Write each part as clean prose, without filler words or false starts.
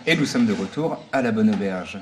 Et nous sommes de retour à la Bonne Auberge.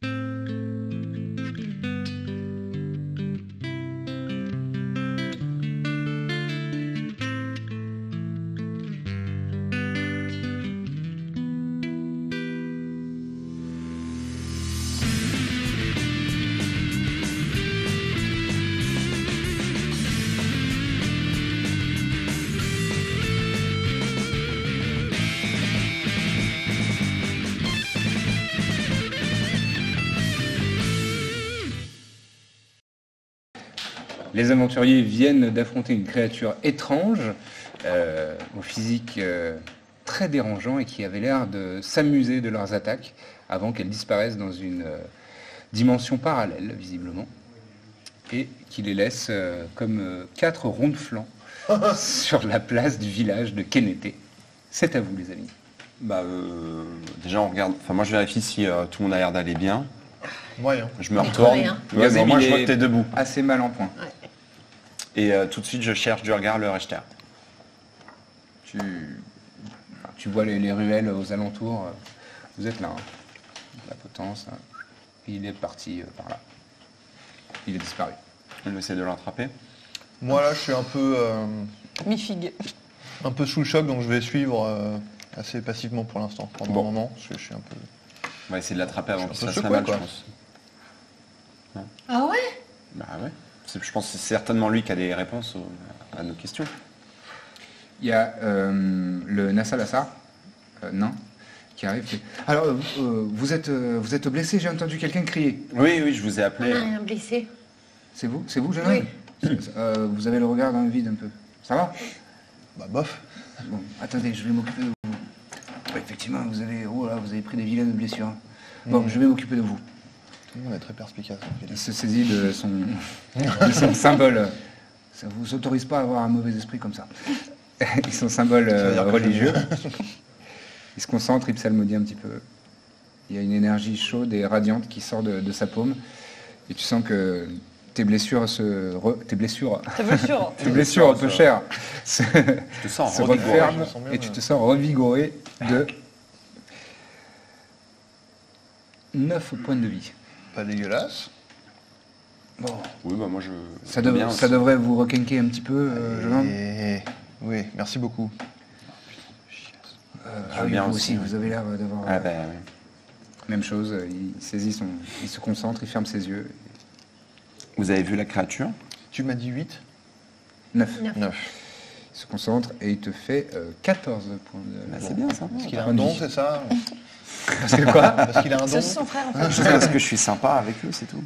Les aventuriers viennent d'affronter une créature étrange, au physique très dérangeant et qui avait l'air de s'amuser de leurs attaques avant qu'elles disparaissent dans une dimension parallèle, visiblement, et qui les laisse comme 4 ronds de flanc sur la place du village de Kenété. C'est à vous, les amis. Déjà, on regarde. Enfin, moi, je vérifie si tout le monde a l'air d'aller bien. Moyen. Je me retourne. Rien. Ouais, moi, je vois que t'es debout. Assez mal en point. Ouais. Et tout de suite, je cherche du regard le Rechter. Tu vois les ruelles aux alentours. Vous êtes là. Hein. La potence. Hein. Il est parti par là. Il est disparu. On essaie de l'attraper. Moi là, je suis un peu Mi-figue. sous le choc, donc je vais suivre assez passivement pour l'instant. Pendant un moment, je suis un peu. On va essayer de l'attraper avant qu'il se fasse la secoué, mal, je quoi. pense. Ah ouais? Bah ouais. Je pense que c'est certainement lui qui a des réponses à nos questions. Il y a le Nassalassar, nain, qui arrive. Alors, vous êtes blessé, j'ai entendu quelqu'un crier. Oui, je vous ai appelé. On a rien blessé. C'est vous, jeune homme? Vous avez le regard dans le vide un peu. Ça va? Bah bof. Bon, attendez, je vais m'occuper de vous. Ouais, effectivement, vous avez pris des vilaines blessures. Bon, je vais m'occuper de vous. Tout le monde est très perspicace. Il se saisit de son symbole. Ça vous autorise pas à avoir un mauvais esprit comme ça. Son symbole religieux. Il se concentre, il psalmodie un petit peu. Il y a une énergie chaude et radiante qui sort de sa paume. Et tu sens que tes blessures un peu chères se referment et tu te sens revigoré de 9 points de vie. Pas dégueulasse. Bon, Oui, bah moi je. ça devrait vous requinquer un petit peu, jeune homme. Oui, merci beaucoup. Oui, bien vous aussi, aussi, vous avez l'air d'avoir... Ah ben. Même chose, il se concentre, il ferme ses yeux. Vous avez vu la créature? Tu m'as dit 8 9. 9. Il se concentre et il te fait 14 points de... Bah, c'est bien ça. Parce qu'il a un don, c'est ça? Parce que quoi? Parce qu'il a un don. C'est son frère, en fait. C'est parce que je suis sympa avec lui, c'est tout.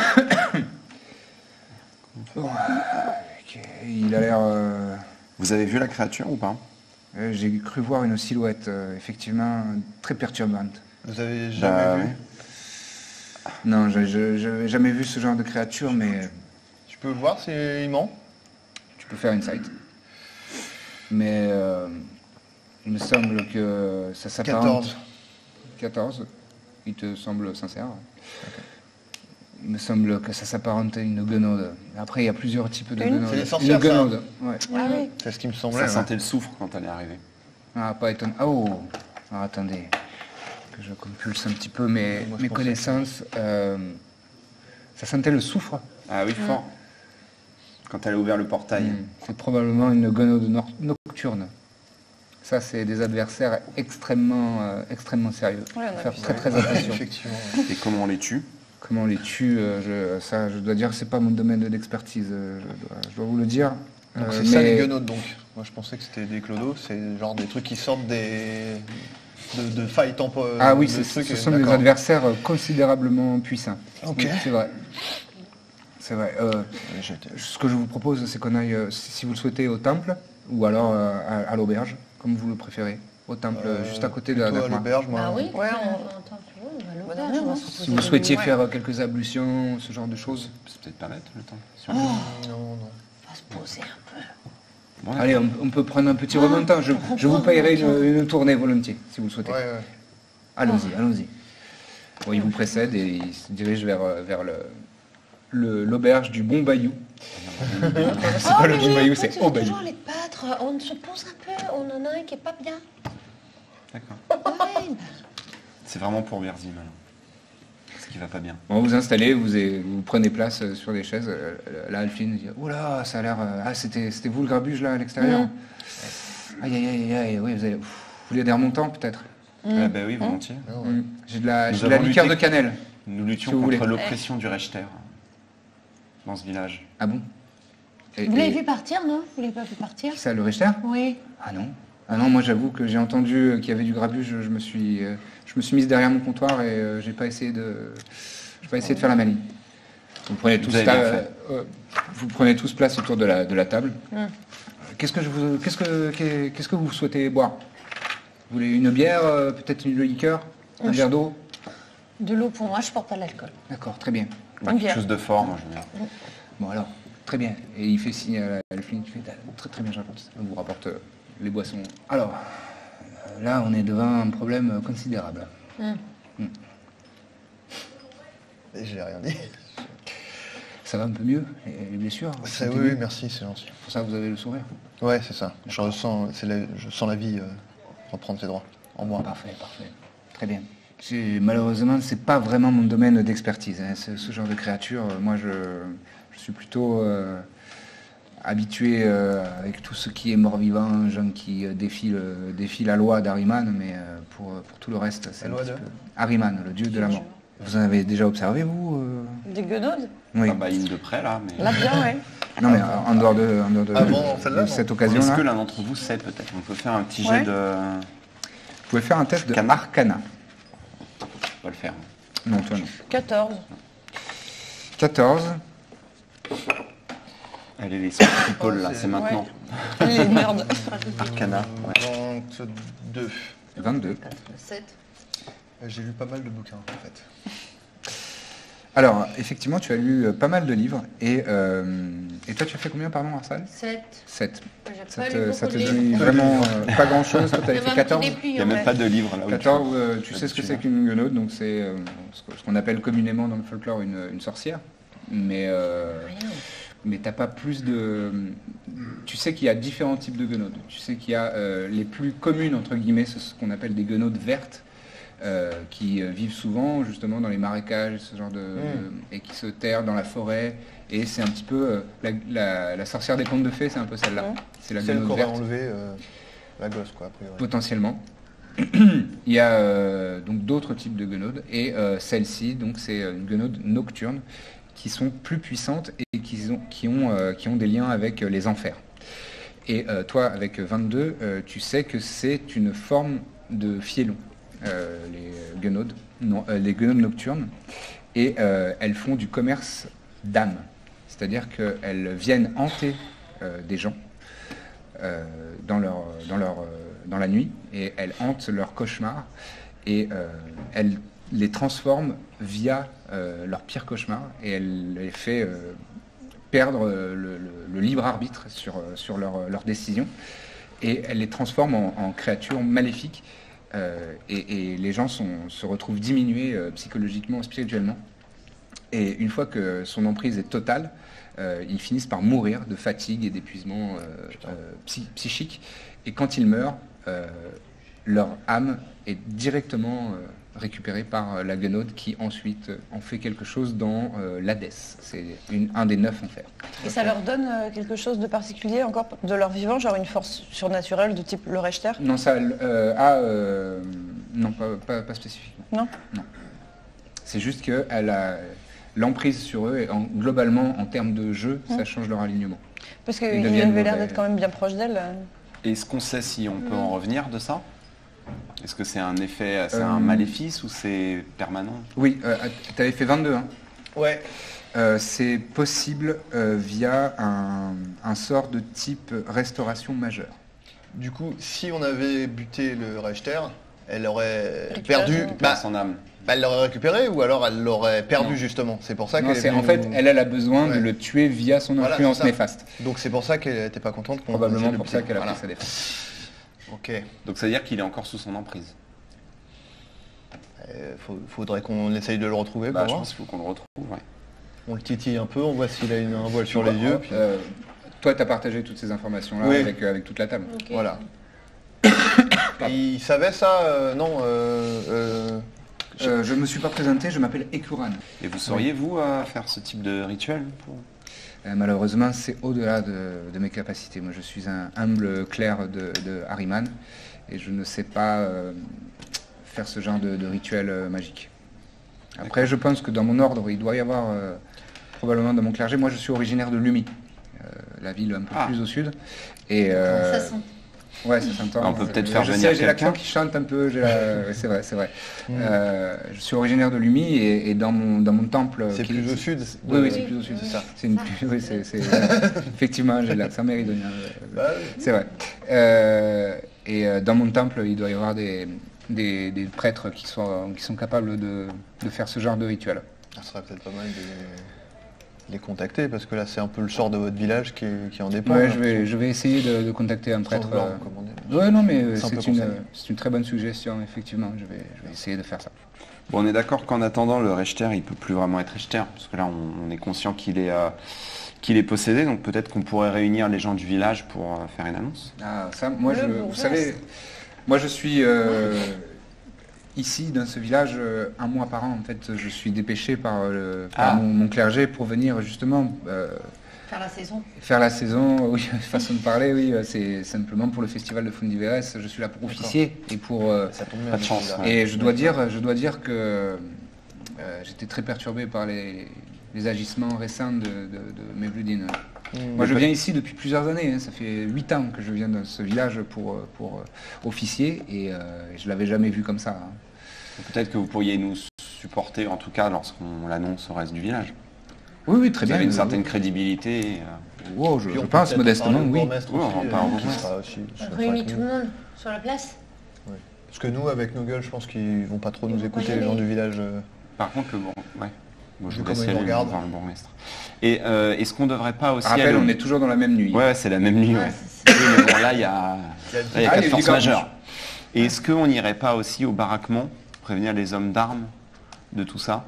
Bon, ok, il a l'air... Vous avez vu la créature ou pas? j'ai cru voir une silhouette, effectivement, très perturbante. Vous avez jamais vu? Non, je n'ai jamais vu ce genre de créature, mais Tu peux voir s'il ment? tu peux faire une sight. Mais il me semble que ça s'apparente... 14. Il te semble sincère. Okay. Il me semble que ça s'apparente à une guenaude. Après, il y a plusieurs types de guenaudes. C'est les sorcières, une guenaude, ouais. Ah oui. C'est ce qui me semblait. Ça sentait le soufre quand elle est arrivée. Ah, pas étonnant. Oh, alors, attendez. Que je compulse un petit peu mes connaissances. Ça sentait le soufre. Ah oui, fort. Quand elle a ouvert le portail. C'est probablement une guenaude nocturne. Ça, c'est des adversaires extrêmement sérieux. Ouais, on a faire vu très ça. très attention. Effectivement. Et comment on les tue? Comment on les tue, je dois dire, c'est pas mon domaine d'expertise. Je dois vous le dire. Donc c'est ça les guenaudes donc. Moi je pensais que c'était des clodos, c'est genre des trucs qui sortent de failles temporelles. Ah oui, ce sont des adversaires considérablement puissants. Ok. Oui, c'est vrai. C'est vrai. Ce que je vous propose, c'est qu'on aille, si vous le souhaitez, au temple ou alors à l'auberge, comme vous le préférez. Au temple, juste à côté de la plutôt à l'auberge, moi. Ah oui? Ouais, Attends, on va à l'auberge. Si vous souhaitiez faire quelques ablutions, ce genre de choses. C'est peut-être pas bête le temps. Non, non. On va se poser un peu. Bon, Allez, on peut prendre un petit remontant. Je vous payerai une tournée volontiers, si vous le souhaitez. Ouais. Allons-y. Bon, il vous précède et il se dirige vers l'auberge du Bon Bayou. C'est pas le Bon Bayou, c'est Au Bayou. Toujours les pâtres, on se pose un peu, on en a un qui est pas bien. D'accord. Ouais. C'est vraiment pour Birzim, alors. Ce qui va pas bien. Bon, vous installez, vous prenez place sur des chaises. Là, Alphine dit oh là, ça a l'air. Ah, c'était vous le grabuge là à l'extérieur. Aïe, aïe, aïe, aïe, oui, vous voulez des remontants peut-être? Ah bah oui, volontiers. J'ai de la Nous liqueur avons de lutté- cannelle. Nous luttions Si vous contre voulez. l'oppression du Rechter dans ce village. Ah bon? Vous l'avez vu partir, non? Vous l'avez pas vu partir? Qui ça, le Richter? Oui. Ah non. Ah non, moi j'avoue que j'ai entendu qu'il y avait du grabuge, je me suis mise derrière mon comptoir et j'ai pas essayé de faire la manie. Vous prenez tous, avez bien fait. vous prenez tous place autour de la table. Qu'est-ce que vous souhaitez boire? Vous voulez une bière, peut-être une liqueur, un verre d'eau? De l'eau pour moi, je porte pas l'alcool. D'accord, très bien. Quelque bière. chose de fort, moi je veux dire. Bon alors, très bien. Et il fait signe à la fille, il fait très très bien, j'apporte. On vous rapporte les boissons. Alors, là on est devant un problème considérable. Et j'ai rien dit. Ça va un peu mieux, les blessures? vous Ça, sentez oui, mieux merci, c'est gentil. Pour ça vous avez le sourire? Ouais, c'est ça. Je sens la vie reprendre ses droits en moi. Parfait, parfait. Très bien. Malheureusement, c'est pas vraiment mon domaine d'expertise. Hein. Ce genre de créature, moi, je suis plutôt habitué avec tout ce qui est mort-vivant, un gens qui défie la loi d'Ariman, mais pour tout le reste, c'est La loi de Ariman, le dieu de la mort. Vous en avez déjà observé, vous Des guenaudes? Oui. Ah bah, il de près là, mais. Là, bien, ouais. Non, mais en dehors de Avant celle-là, de non. cette Est-ce occasion-là, que l'un d'entre vous sait peut-être? On peut faire un petit Ouais. jet de. vous pouvez faire un test de Arcana. Arcana. On va le faire. Non, toi non. 14. 14. Allez, les sorties people là, c'est maintenant. Les merdes. Arcana. Ouais. 22. 22. 7. J'ai lu pas mal de bouquins en fait. Alors, effectivement, tu as lu pas mal de livres. Et toi, tu as fait combien, pardon, Arsal? 7. 7. J'ai Ça pas lu te, beaucoup ça te de dit livres. vraiment pas grand-chose. Toi, tu avais Il y fait avait un petit 14. dépluie, Il n'y a en même fait. pas de livre là où 14, tu sais ce que Là-dessus, c'est qu'une guenaude. Donc, c'est ce qu'on appelle communément dans le folklore une sorcière. Mais t'as pas plus de... Tu sais qu'il y a différents types de guenaudes. Tu sais qu'il y a les plus communes, entre guillemets, c'est ce qu'on appelle des guenaudes vertes, qui vivent souvent justement dans les marécages, ce genre et qui se terrent dans la forêt. Et c'est un petit peu la sorcière des contes de fées, c'est un peu celle-là. C'est la Celle guenaude qu'aurait verte, enlevé la gosse, quoi, a priori. potentiellement. Il y a donc d'autres types de guenaudes. Et celle-ci, donc c'est une guenaude nocturne, qui sont plus puissantes et qui ont des liens avec les enfers. Et toi, avec 22, tu sais que c'est une forme de fiélon, les guenaudes nocturnes, et elles font du commerce d'âmes. C'est-à-dire qu'elles viennent hanter des gens dans la nuit, et elles hantent leurs cauchemars, et elles les transforment via leurs pires cauchemars, et elle les fait perdre le libre arbitre sur leurs décisions, et elle les transforme en créatures maléfiques, et les gens se retrouvent diminués psychologiquement, spirituellement, et une fois que son emprise est totale, ils finissent par mourir de fatigue et d'épuisement psychique, et quand ils meurent, leur âme est directement récupérée par la guenaude, qui ensuite en fait quelque chose dans l'Hadès. C'est un des 9 enfers. Et ça leur donne quelque chose de particulier encore de leur vivant, genre une force surnaturelle de type le Rechter? Non, non, pas spécifiquement. Non. Non. C'est juste qu'elle a l'emprise sur eux, et globalement, en termes de jeu, ça change leur alignement. Parce Ils qu'il deviennent avait l'air mauvais. d'être quand même bien proche d'elle. Est-ce qu'on sait si on peut en revenir de ça? Est-ce que c'est un effet, c'est un maléfice ou c'est permanent? Oui, tu avais fait 22, hein. Ouais. C'est possible via un sort de type restauration majeure. Du coup, si on avait buté le Rechter, elle aurait Récupérer perdu. son- Perd son âme. Elle l'aurait récupéré ou alors elle l'aurait perdu Non. justement. C'est pour ça Non, qu'elle est c'est, en venue fait, nous- elle a besoin de Ouais. le tuer via son Voilà, influence c'est ça. néfaste. Donc c'est pour ça qu'elle n'était pas contente qu'on Probablement essaie de pour buter. ça qu'elle a Voilà. pris sa défense. Ok. Donc ça veut dire qu'il est encore sous son emprise. Faudrait qu'on essaye de le retrouver pour Bah, je voir. pense qu'il faut qu'on le retrouve. Ouais. On le titille un peu, on voit s'il a un voile sur les yeux. Puis... Toi, tu as partagé toutes ces informations-là Oui. avec toute la table. Ok. Voilà. Et il savait ça Non. je me suis pas présenté, je m'appelle Ekuran. Et vous sauriez, vous, faire ce type de rituel pour... Malheureusement, c'est au-delà de mes capacités. Moi, je suis un humble clerc de Ahriman et je ne sais pas faire ce genre de rituel magique. Après, je pense que dans mon ordre, il doit y avoir, probablement dans mon clergé, moi je suis originaire de Lumi, la ville un peu plus au sud. Et, Ça sent. ouais, ça s'entend. On peut peut-être faire je venir sais, j'ai l'accent quelqu'un. qui chante un peu, c'est vrai, c'est vrai. Je suis originaire de Lumi et dans mon temple... C'est plus au sud. Oui, oui, c'est plus au sud, c'est ça. C'est oui, effectivement, j'ai l'accent méridionien. C'est vrai. Et dans mon temple, il doit y avoir des prêtres qui sont capables de faire ce genre de rituel. Ça serait peut-être pas mal de les contacter, parce que là, c'est un peu le sort de votre village qui en dépend. Ouais, là. je vais essayer de contacter un prêtre. Blanc, comme on dit. Ouais, non, mais Simple c'est conseil. une très bonne suggestion, effectivement. Je vais essayer de faire ça. Bon, on est d'accord qu'en attendant, le Rechter, il peut plus vraiment être Rechter, parce que là, on est conscient qu'il est possédé, donc peut-être qu'on pourrait réunir les gens du village pour faire une annonce. Ah, ça, moi, Le vous bourgmestre. savez, moi, je suis ici, dans ce village, un mois par an. En fait, je suis dépêché par mon clergé pour venir, justement... Faire la saison. faire la saison, oui, façon de parler, oui, c'est simplement pour le festival de Fondiveres. Je suis là pour officier et pour... Ça tombe bien. Pas de chance, là. ouais. Et je dois dire que j'étais très perturbé par les agissements récents de Mevludin. Moi, je viens ici depuis plusieurs années. Hein. Ça fait 8 ans que je viens dans ce village pour officier et je l'avais jamais vu comme ça. Hein. Peut-être que vous pourriez nous supporter, en tout cas, lorsqu'on l'annonce au reste du village. Oui, oui, très Vous bien. avez une certaine crédibilité. Et, Wow, je Puis on peut pense peut-être modestement, parler au oui. bourgmestre Oui, aussi, on parle au qui bourgmestre. sera aussi- sera On réunit avec tout nous. le monde sur la place. Parce que nous, avec nos gueules, je pense qu'ils vont pas trop Ils nous vont pas écouter, y les gens aller. du village. Par contre, ouais. Moi, je Vu vous comment laisse ils aller nous regardent. voir le bourgmestre. Et est-ce qu'on devrait pas aussi Rappel, aller... on est toujours dans la même nuit. Ouais, c'est la même nuit, ouais. c'est- Oui, mais bon, là, il y a Il y a- quatre il y a du forces garde. majeures. Et est-ce qu'on n'irait pas aussi au baraquement, prévenir les hommes d'armes de tout ça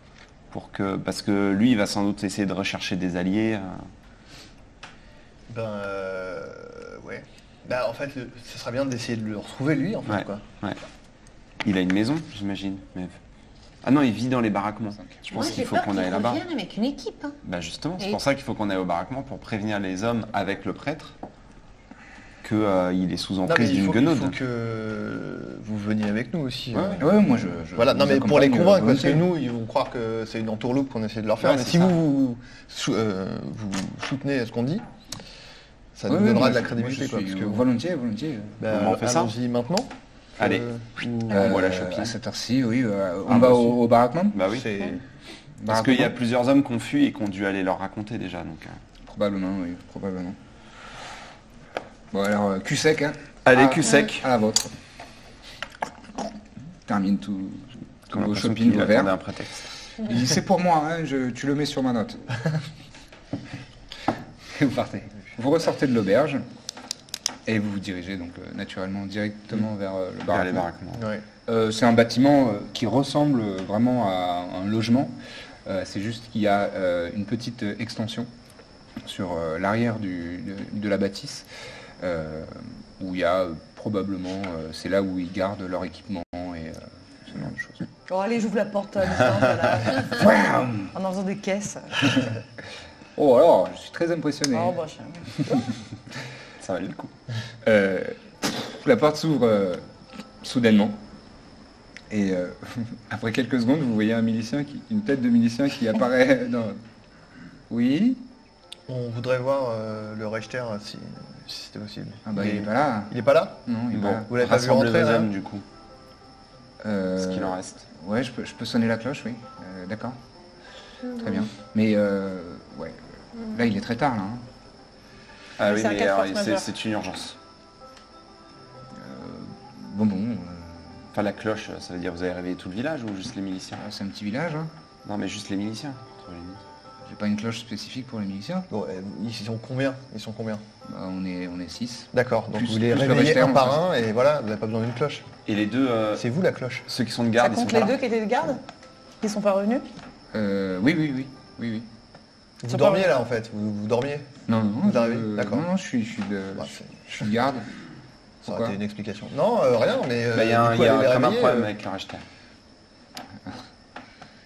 parce que lui, il va sans doute essayer de rechercher des alliés. Ouais. Bah, en fait, ce serait bien d'essayer de le retrouver, lui, en fait, Ouais, quoi. ouais. Il a une maison, j'imagine. Mais... Ah non, il vit dans les baraquements. Je Moi, pense j'ai qu'il faut peur qu'on qu'il aille là-bas. revienne avec une équipe. Hein. Bah justement, c'est Et- pour ça qu'il faut qu'on aille au baraquement pour prévenir les hommes avec le prêtre qu'il est sous Non, mais emprise il d'une faut guenaude. que vous veniez avec nous aussi. Ouais, Ouais, moi je Voilà, non vous mais pour les accompagne, convaincre, parce que volontiers. nous, ils vont croire que c'est une entourloupe qu'on essaie de leur faire, Ouais, mais c'est si ça. vous soutenez ce qu'on dit, ça nous Ouais, donnera moi, de la je- crédibilité. moi, Quoi, je parce suis que, volontiers. bah, Comment on fait ça allons-y maintenant. Allez. Ou- On voit la chopine. À cette heure-ci, oui. Ah, On bah, va si. au baraquement. Bah oui. c'est- Parce qu'il y a plusieurs hommes qui ont fui et qui ont dû aller leur raconter déjà. Donc, Probablement, oui, probablement. Bon alors, cul sec, hein. Allez, Ah, cul sec. À la vôtre. Termine tout Comme vos l'impression shopping qu'il de vous attendait verre. un prétexte. Il dit c'est pour moi, hein, tu le mets sur ma note. Et vous partez. Vous ressortez de l'auberge et vous vous dirigez donc naturellement directement vers le Vers les baraquement. baraquements. Ouais. C'est un bâtiment qui ressemble vraiment à un logement. C'est juste qu'il y a une petite extension sur l'arrière de la bâtisse où il y a probablement, c'est là où ils gardent leur équipement et ce genre de choses. Oh, allez, j'ouvre la porte à distance, là, Wouam en faisant des caisses. Oh alors, je suis très impressionné. Oh, bah, je- Ça valait le coup. La porte s'ouvre soudainement. Et après quelques secondes, vous voyez une tête de milicien qui apparaît dans... Oui. On voudrait voir le Rechter si c'était possible. Ah bah il est pas là. Il est pas là? Non, il est Bon, pas là. Vous l'avez pas vu rassemblez rentrer, les là hommes du coup. Ce qu'il en reste. Ouais, je peux sonner la cloche, oui. D'accord. Très bien. Mais ouais, là il est très tard là. Hein. Ah oui, C'est un mais cas de alors, force majeure. c'est une urgence. Bon, Enfin, la cloche, ça veut dire vous avez réveillé tout le village ou juste les miliciens? c'est un petit village. Hein. Non, mais juste les miliciens. J'ai pas une cloche spécifique pour les miliciens. Bon, ils sont combien? Ils sont combien? Bah, on est 6. D'accord, donc Plus- vous les plus le réveillez Rechter, un en par face. un et voilà, vous n'avez pas besoin d'une cloche. Et les deux, C'est vous la cloche. ceux qui sont de Ça garde, ils sont compte pas les là. deux qui étaient de garde? Qui sont pas revenus? Oui. Vous C'est dormiez pas- là en fait, vous dormiez. Non, Vous arrivez, d'accord. Non, je suis Bah, je suis garde. ça aurait Pourquoi été une explication. Non, rien, mais Bah, il y a, du coup, il y a allez les comme un réveiller, problème avec le Rechter.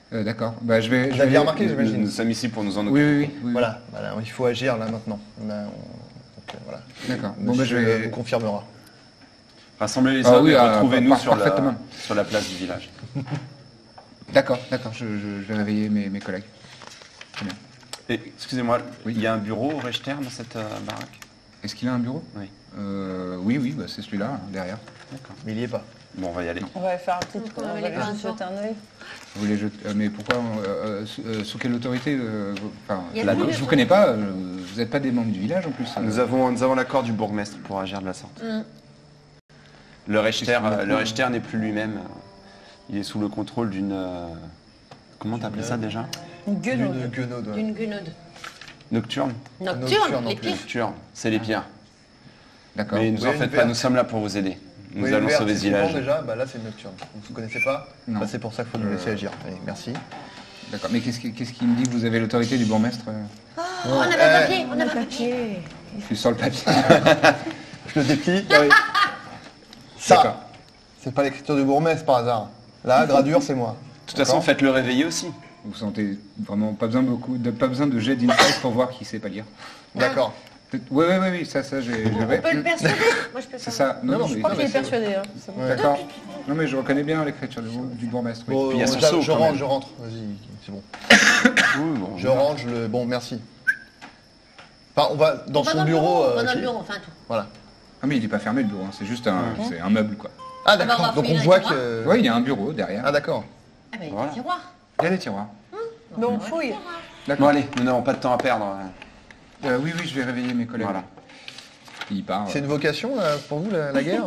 D'accord. Bah, je vais. Vous aviez remarqué, Nous j'imagine. sommes ici pour nous en Oui, occuper. oui, oui. oui. Voilà, il faut agir là maintenant. Donc, voilà. D'accord. Bon, bah, je Monsieur vais. vous confirmera. Rassemblez les Ah hommes oui, et ah, retrouvez-nous parfaitement. sur la place du village. D'accord. Je vais réveiller mes collègues. Très bien. Et, excusez-moi, Oui. il y a un bureau au Rechter dans cette baraque? Est-ce qu'il a un bureau? Oui. Oui, bah, c'est celui-là, hein, derrière. D'accord. Mais il y est pas. Bon, on va y aller. On va faire un petit tour, On va on aller va voir juste un jeter un œil. Vous voulez mais pourquoi sous quelle autorité enfin, Il y a là, plus de- je vous connais pas, vous n'êtes pas des membres du village en plus. Nous avons l'accord du bourgmestre pour agir de la sorte. Le Rechter n'est plus lui-même. Il est sous le contrôle d'une... comment t'appelais ça déjà? Une Une guenaude. guenaude. Ouais. D'une guenaude. Nocturne. Nocturne, Nocturne, en les plus. pires. Nocturne, c'est les pires. D'accord. Mais ne vous Oui, en une faites pas, verte. nous sommes là pour vous aider. Nous Oui, allons vert, sauver c'est ce village. souvent déjà, là c'est nocturne. Vous ne connaissez pas? Non. C'est pour ça qu'il faut nous laisser agir. Allez, merci. D'accord. Mais qu'est-ce qui me dit que vous avez l'autorité du bourgmestre Oh, on n'a pas de papier, on n'a pas de papier. Papier. Je suis sur le papier. Je le déplie. Ah oui. Ça, D'accord. c'est pas l'écriture du bourgmestre par hasard. Là, gradure, c'est moi. De toute façon, faites-le réveiller aussi. Vous sentez vraiment pas besoin de jet d'insight pour voir qui sait pas lire. D'accord. Oui, ça, j'ai. On peut le persuader. Moi, je peux C'est pas. ça. Non, non, Je mais- crois qu'il est c'est- persuadé. Hein. C'est bon. Ouais. D'accord. Non, mais je reconnais bien l'écriture du bourgmestre. Oui. Bon, Puis il y a son je seau, quand rentre, même. je rentre. Vas-y, c'est bon. Oui, bon, Je range le. Bon, merci. Enfin, on va dans On va son dans le bureau. On va dans qui- le bureau, enfin tout. Voilà. Ah, mais il n'est pas fermé le bureau, hein, c'est juste c'est un meuble quoi. Ah, bah, on d'accord. va Donc fouiller on dans voit les que. Oui, il y a un bureau derrière. Ah, d'accord. Ah, ben, il y a Voilà. des tiroirs. Il y a des tiroirs. Mais on fouille. D'accord. Bon, allez, nous n'avons pas de temps à perdre. Oui, je vais réveiller mes collègues. Voilà. Il part. C'est une vocation là, pour vous la guerre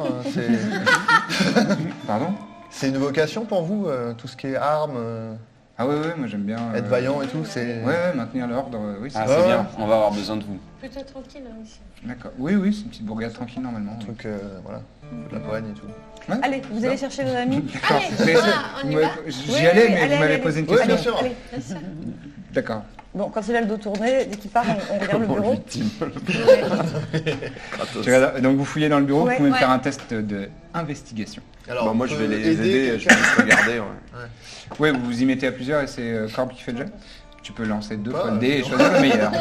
Pardon? C'est une vocation pour vous tout ce qui est armes, Ah ouais, moi j'aime bien. être vaillant et tout. C'est. Ouais, maintenir l'ordre. Oui, c'est Ah, ça. c'est Ouais. bien, on va avoir besoin de vous. Plutôt tranquille hein, ici. D'accord. Oui, c'est une petite bourgade tranquille normalement. Un truc, voilà, de la poigne et tout. Allez, vous allez chercher vos amis. D'accord. Allez, Mais voilà, on y va. j'y Oui, allais, oui, mais allez, vous m'avez allez, posé une Oui, question. bien sûr. Allez. D'accord. Bon, quand il a le dos tourné, dès qu'il part, on regarde le bureau. Donc vous fouillez dans le bureau, Ouais. vous pouvez me Ouais. faire un test d'investigation. Alors, Bon, moi, on je peut vais les aider, je quelqu'un vais juste regarder. Ouais. Ouais, vous vous y mettez à plusieurs et c'est Corbe qui fait le jet. Tu peux lancer deux Ah, fois le dé et non. choisir le meilleur.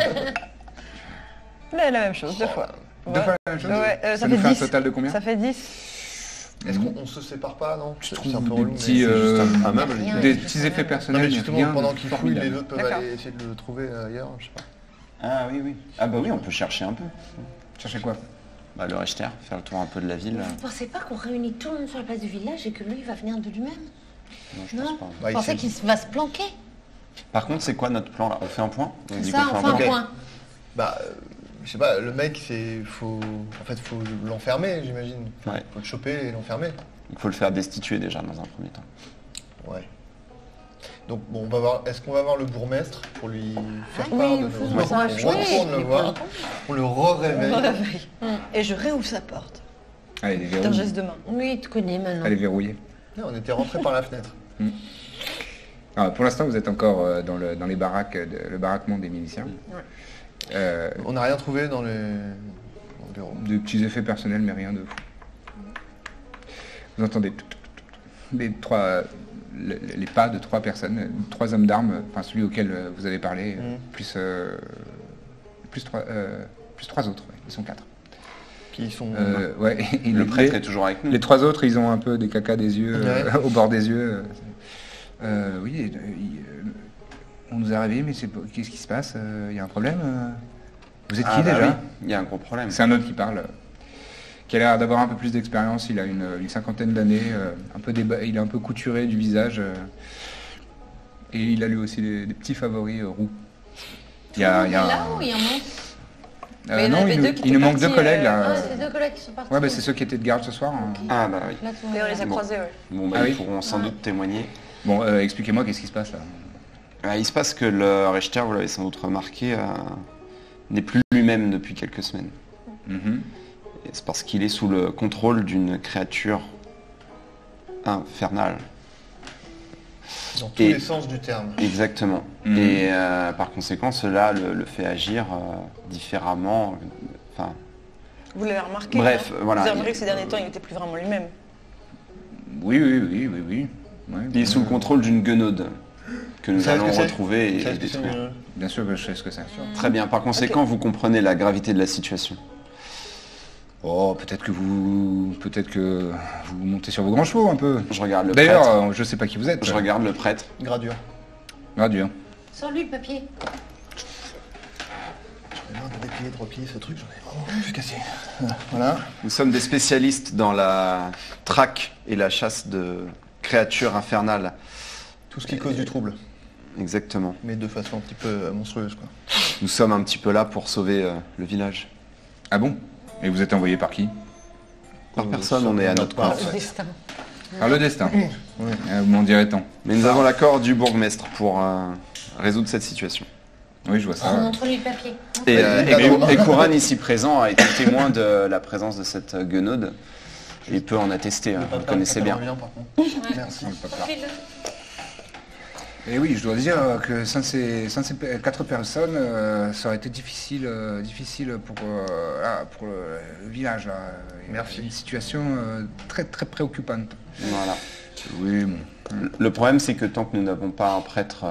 La même chose, 2 fois. Deux fois la même chose. Ouais, ça ça nous fait fait un 10. total de combien? Ça fait 10. Est-ce qu'on se sépare pas, non? Je C'est trouve un peu des relou, petits, mais- C'est juste un meuble. Rien. des petits effets Non, personnels. mais mais justement, rien pendant de qu'ils fouillent, les formidable. autres peuvent D'accord. aller essayer de le trouver ailleurs, je sais pas. Ah oui. Ah bah oui, on peut chercher un peu. Cherchez quoi? Bah, le Rechter, faire le tour un peu de la ville. Vous pensez pas qu'on réunit tout le monde sur la place du village et que lui va venir de lui-même? Non, je pense Non. pas. Bah, Vous il pensez fait- qu'il va se planquer? Par contre, c'est quoi notre plan là? On fait un point? On C'est dit ça, qu'on on fait fait un point. point. Bah, je sais pas, le mec, faut l'enfermer, j'imagine. Ouais. Faut le choper et l'enfermer. Il faut le faire destituer déjà dans un premier temps. Ouais. Donc, bon, on va voir, est-ce qu'on va voir le bourgmestre pour lui faire Oui, part de il nos... faut On ça. retourne le Oui, voir, on le re-réveille. Et je réouvre sa porte. Allez, les D'un verrouille. geste de main. Oui, il te connaît maintenant. Allez, verrouiller. Non, on était rentré par la fenêtre. Alors, pour l'instant, vous êtes encore dans les baraques, le baraquement des miliciens. On n'a rien trouvé dans le bureau. De petits effets personnels, mais rien de fou. Vous entendez les pas de 3 personnes, 3 hommes d'armes, enfin celui auquel vous avez parlé, plus 3 autres, ouais, ils sont 4. Qui sont... Ouais, et Le prêtre les, est toujours avec nous. les 3 autres, ils ont un peu des cacas des yeux, Ouais. au bord des yeux. Oui, on nous a réveillés, mais qu'est-ce qui se passe? Il y a un problème? Vous êtes Ah qui bah déjà? oui, il y a un gros problème. C'est un autre qui parle, qui a l'air d'avoir un peu plus d'expérience. Il a une cinquantaine d'années, il est un peu couturé du visage, et il a lui aussi des petits favoris roux. Il y a là ou il y en manque? Mais il y en Non, avait il, deux nous- qui il nous étaient manque 2 partis, collègues là. Ah, c'est 2 collègues qui sont partis. Ouais, bah, c'est ceux qui étaient de garde ce soir. hein. Ah bah oui. Là, tout le Et on monde les a Bon. croisés, ouais. Bon, bah, Ah oui. ils pourront sans doute témoigner. Bon, expliquez-moi qu'est-ce qui se passe là. Il se passe que le Rechter, vous l'avez sans doute remarqué, n'est plus lui-même depuis quelques semaines. Mhm. Et c'est parce qu'il est sous le contrôle d'une créature infernale. Dans tous Et- les sens du terme. Exactement. Mhm. Et par conséquent, cela le fait agir différemment. Enfin, Vous l'avez remarqué. Bref, hein voilà. Vous avez remarqué que ces derniers temps, il n'était plus vraiment lui-même. Oui. Ouais, il est sous le contrôle d'une guenaude. que nous allons retrouver et détruire. Bien sûr que je sais ce que c'est. Très bien. Par conséquent, vous comprenez la gravité de la situation. Oh, peut-être que vous montez sur vos grands chevaux un peu. Je regarde le prêtre. D'ailleurs, je sais pas qui vous êtes. Je regarde le prêtre. Gradure. Gradure. Sans lui le papier. J'en ai marre de déplier, de replier ce truc, j'en ai vraiment plus cassé. Voilà. Nous sommes des spécialistes dans la traque et la chasse de créatures infernales. Tout ce qui cause du trouble, Exactement. mais de façon un petit peu monstrueuse, quoi. Nous sommes un petit peu là pour sauver le village. Ah bon? Et vous êtes envoyé par qui? Par personne, on est à notre part. compte. Le destin. Par le destin. Vous m'en direz tant. Mais nous avons l'accord du bourgmestre pour résoudre cette situation. Oui, je vois ça. Montre-lui le papier. Et Couronne, ici présent, a été témoin de la présence de cette guenaude. Il peut en attester, vous le connaissez bien. Par contre. Merci. Fais-le. Et oui, je dois dire que sans ces 4 personnes, ça aurait été difficile pour le village. Là. Merci. Une situation très très préoccupante. Voilà. Oui, bon. Le problème, c'est que tant que nous n'avons pas un prêtre,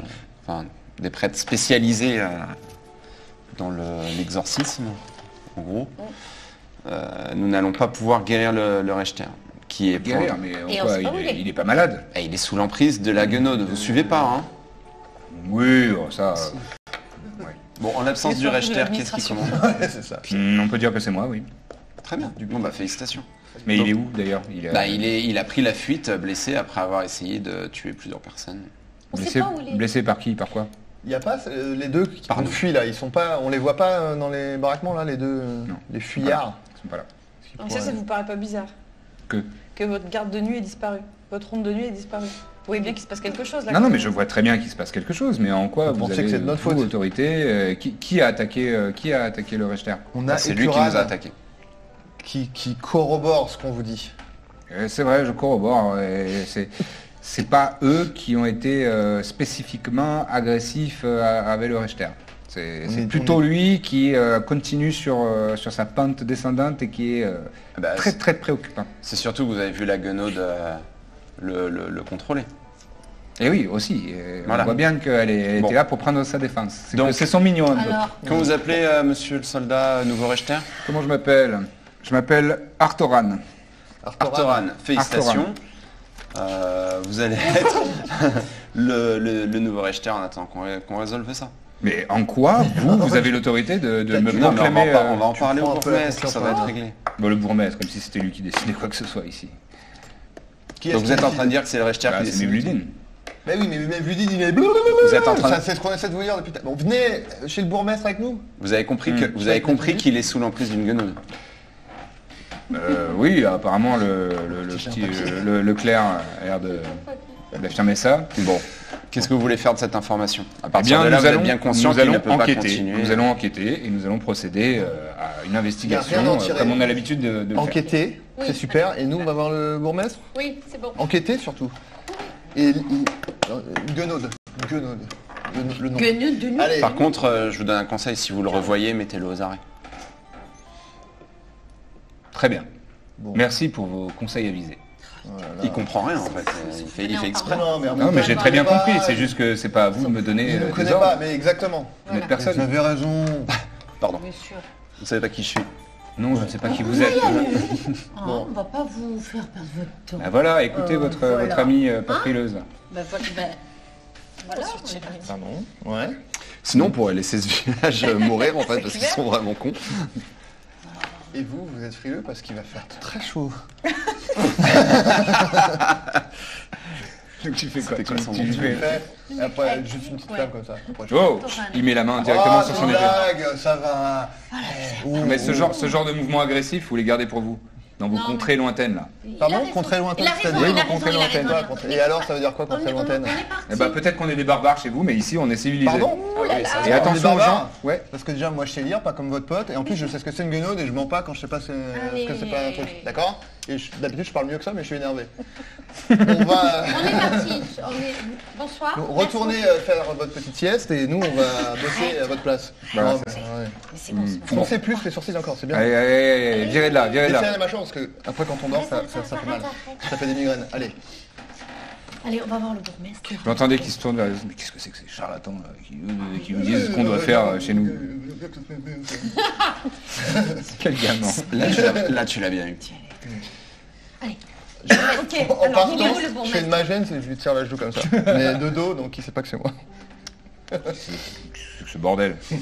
des prêtres spécialisés dans l'exorcisme, en gros, nous n'allons pas pouvoir guérir le Rechter, qui est Guérir, mais Et quoi, on sait pas où il est. il est pas malade. Et il est sous l'emprise de la guenaude. Vous suivez pas, hein? Oui, ça. Bon, en l'absence Il est du sous Rechter, l'administration. qu'est-ce qui commande? Ouais, c'est ça. On peut dire que c'est moi, oui. Très bien. Bon, bah félicitations. Mais Donc- il est où d'ailleurs? Il a pris la fuite, blessé, après avoir essayé de tuer plusieurs personnes. On sait blessé, pas où il est. blessé par qui? Par quoi? Il n'y a pas les deux qui ont fui là, ils sont pas, on les voit pas dans les baraquements là, les deux, Non. les fuyards. Ils sont pas là. Donc ça vous paraît pas bizarre? Que? Que votre garde de nuit est disparue. Votre ronde de nuit est disparue. Vous voyez bien qu'il se passe quelque chose là. Non, non, mais je vois très bien qu'il se passe quelque chose. Mais en quoi Vous vous pensez avez, que c'est de notre vous, faute? autorité, qui a attaqué le Rechter? On a C'est lui qui Ekuran nous a attaqués. qui corrobore ce qu'on vous dit. C'est vrai, je corrobore. C'est pas eux qui ont été spécifiquement agressifs avec le Rechter. C'est On est- plutôt on est- lui qui continue sur sa pente descendante et qui est Bah, très très préoccupant. C'est surtout que vous avez vu la guenaude le contrôler. Et oui, aussi. Voilà. On voit bien qu'elle était Bon. là pour prendre sa défense. Donc- C'est son mignon. Alors, Comment vous appelez, monsieur le soldat nouveau Rechter? Comment je m'appelle? Je m'appelle Artoran. Artoran, félicitations. Vous allez être le nouveau Rechter en attendant qu'on résolve ça. Mais en quoi, vous avez l'autorité de me Non, mais proclamer on va en parler au prends un peu la bourgmestre, confiance ça en va être moi. réglé. le bourgmestre, comme si c'était lui qui décidait quoi que ce soit ici. Qui Donc est-ce vous êtes qui en train de dire que c'est le Rechter Bah, qui c'est décide. Mevludin. Mais oui, mais Mevludin, il est. Vous êtes en train de- Ça, c'est ce qu'on essaie de vous dire depuis. Bon, venez chez le bourgmestre avec nous. Vous avez compris que vous avez compris qu'il est sous l'emprise d'une guenaude. Oui, apparemment le clerc a l'air d'affirmer ça. Bon, qu'est-ce que vous voulez faire de cette information? À Eh partir bien, de là, nous vous êtes allons, bien conscient nous qu'il ne allons peut pas enquêter. continuer. Nous allons enquêter et nous allons procéder à une Il y a investigation rien à en tirer. comme on a l'habitude de le faire. Enquêter, Oui. c'est super. Et nous, on va voir le bourgmestre. oui, c'est bon. Enquêter surtout. Et guenaude. Guenaude. Le nom. Gueneux de nous. Allez. Par contre, je vous donne un conseil, si vous le revoyez, mettez-le aux arrêts. Très bien. Bon. Merci pour vos conseils avisés. Il comprend rien en fait, il fait exprès. Non, mais j'ai très bien compris. C'est juste que c'est pas à vous de me donner Il ne des connaît ordres. pas, mais exactement. Vous n'êtes personne. Vous avez raison. Pardon, Bien sûr. vous savez pas qui je suis. Non, je ne sais pas qui vous êtes. Ah, on va pas vous faire perdre votre temps. Ah, voilà, écoutez votre voilà. amie pas frileuse. Bah, voilà. Pardon. Ouais. Sinon, on pourrait laisser ce village mourir en fait, parce qu'ils sont vraiment cons. Et vous, vous êtes frileux parce qu'il va faire très chaud. Donc tu fais quoi? C'était quoi son Tu nom? fais- Et après, juste une petite Ouais. flamme comme ça. Après, Oh, il met la main directement sur c'est son une épée. blague, ça va. Mais ce genre de mouvement agressif, vous les gardez pour vous, dans vos Non, contrées lointaines là. Pardon, contrée lointaine, Il a raison, c'est-à-dire il a contrée raison, il a lointaine. raison. Quoi, contrée- Et alors, ça veut dire quoi, contrée lointaine? Eh ben, peut-être qu'on est des barbares chez vous, mais ici on est civilisés. Pardon Et attention aux barbares gens. Ouais. Parce que déjà, moi, je sais lire, pas comme votre pote, et en plus, je sais ce que c'est une guenaude et je mens pas quand je sais pas ce que c'est pas un truc. D'accord? Et d'habitude, je parle mieux que ça, mais je suis énervé. On va On est parti. Bonsoir. retourner faire votre petite sieste et nous, on va bosser à votre place. Voilà, Ouais, c'est ouais. Mais c'est bon. Foncez plus les sourcils encore, c'est bien. Allez, allez, allez, virez de là, virez de Laissez là. la machin parce que après quand on dort, ça fait mal. Ça fait des migraines. Allez. Allez, on va voir le bourgmestre. J'entendais qu'ils se tournent vers les autres. Mais qu'est-ce que c'est que ces charlatans là, qui nous disent ce qu'on doit faire chez nous? Quel gamin. Là, tu l'as bien eu. Allez. Ok, En alors partant, il est où, le je fais bourgmestre une magène, je lui tire la joue comme ça. Mais de dos, donc il sait pas que c'est moi. C'est que ce bordel. Tu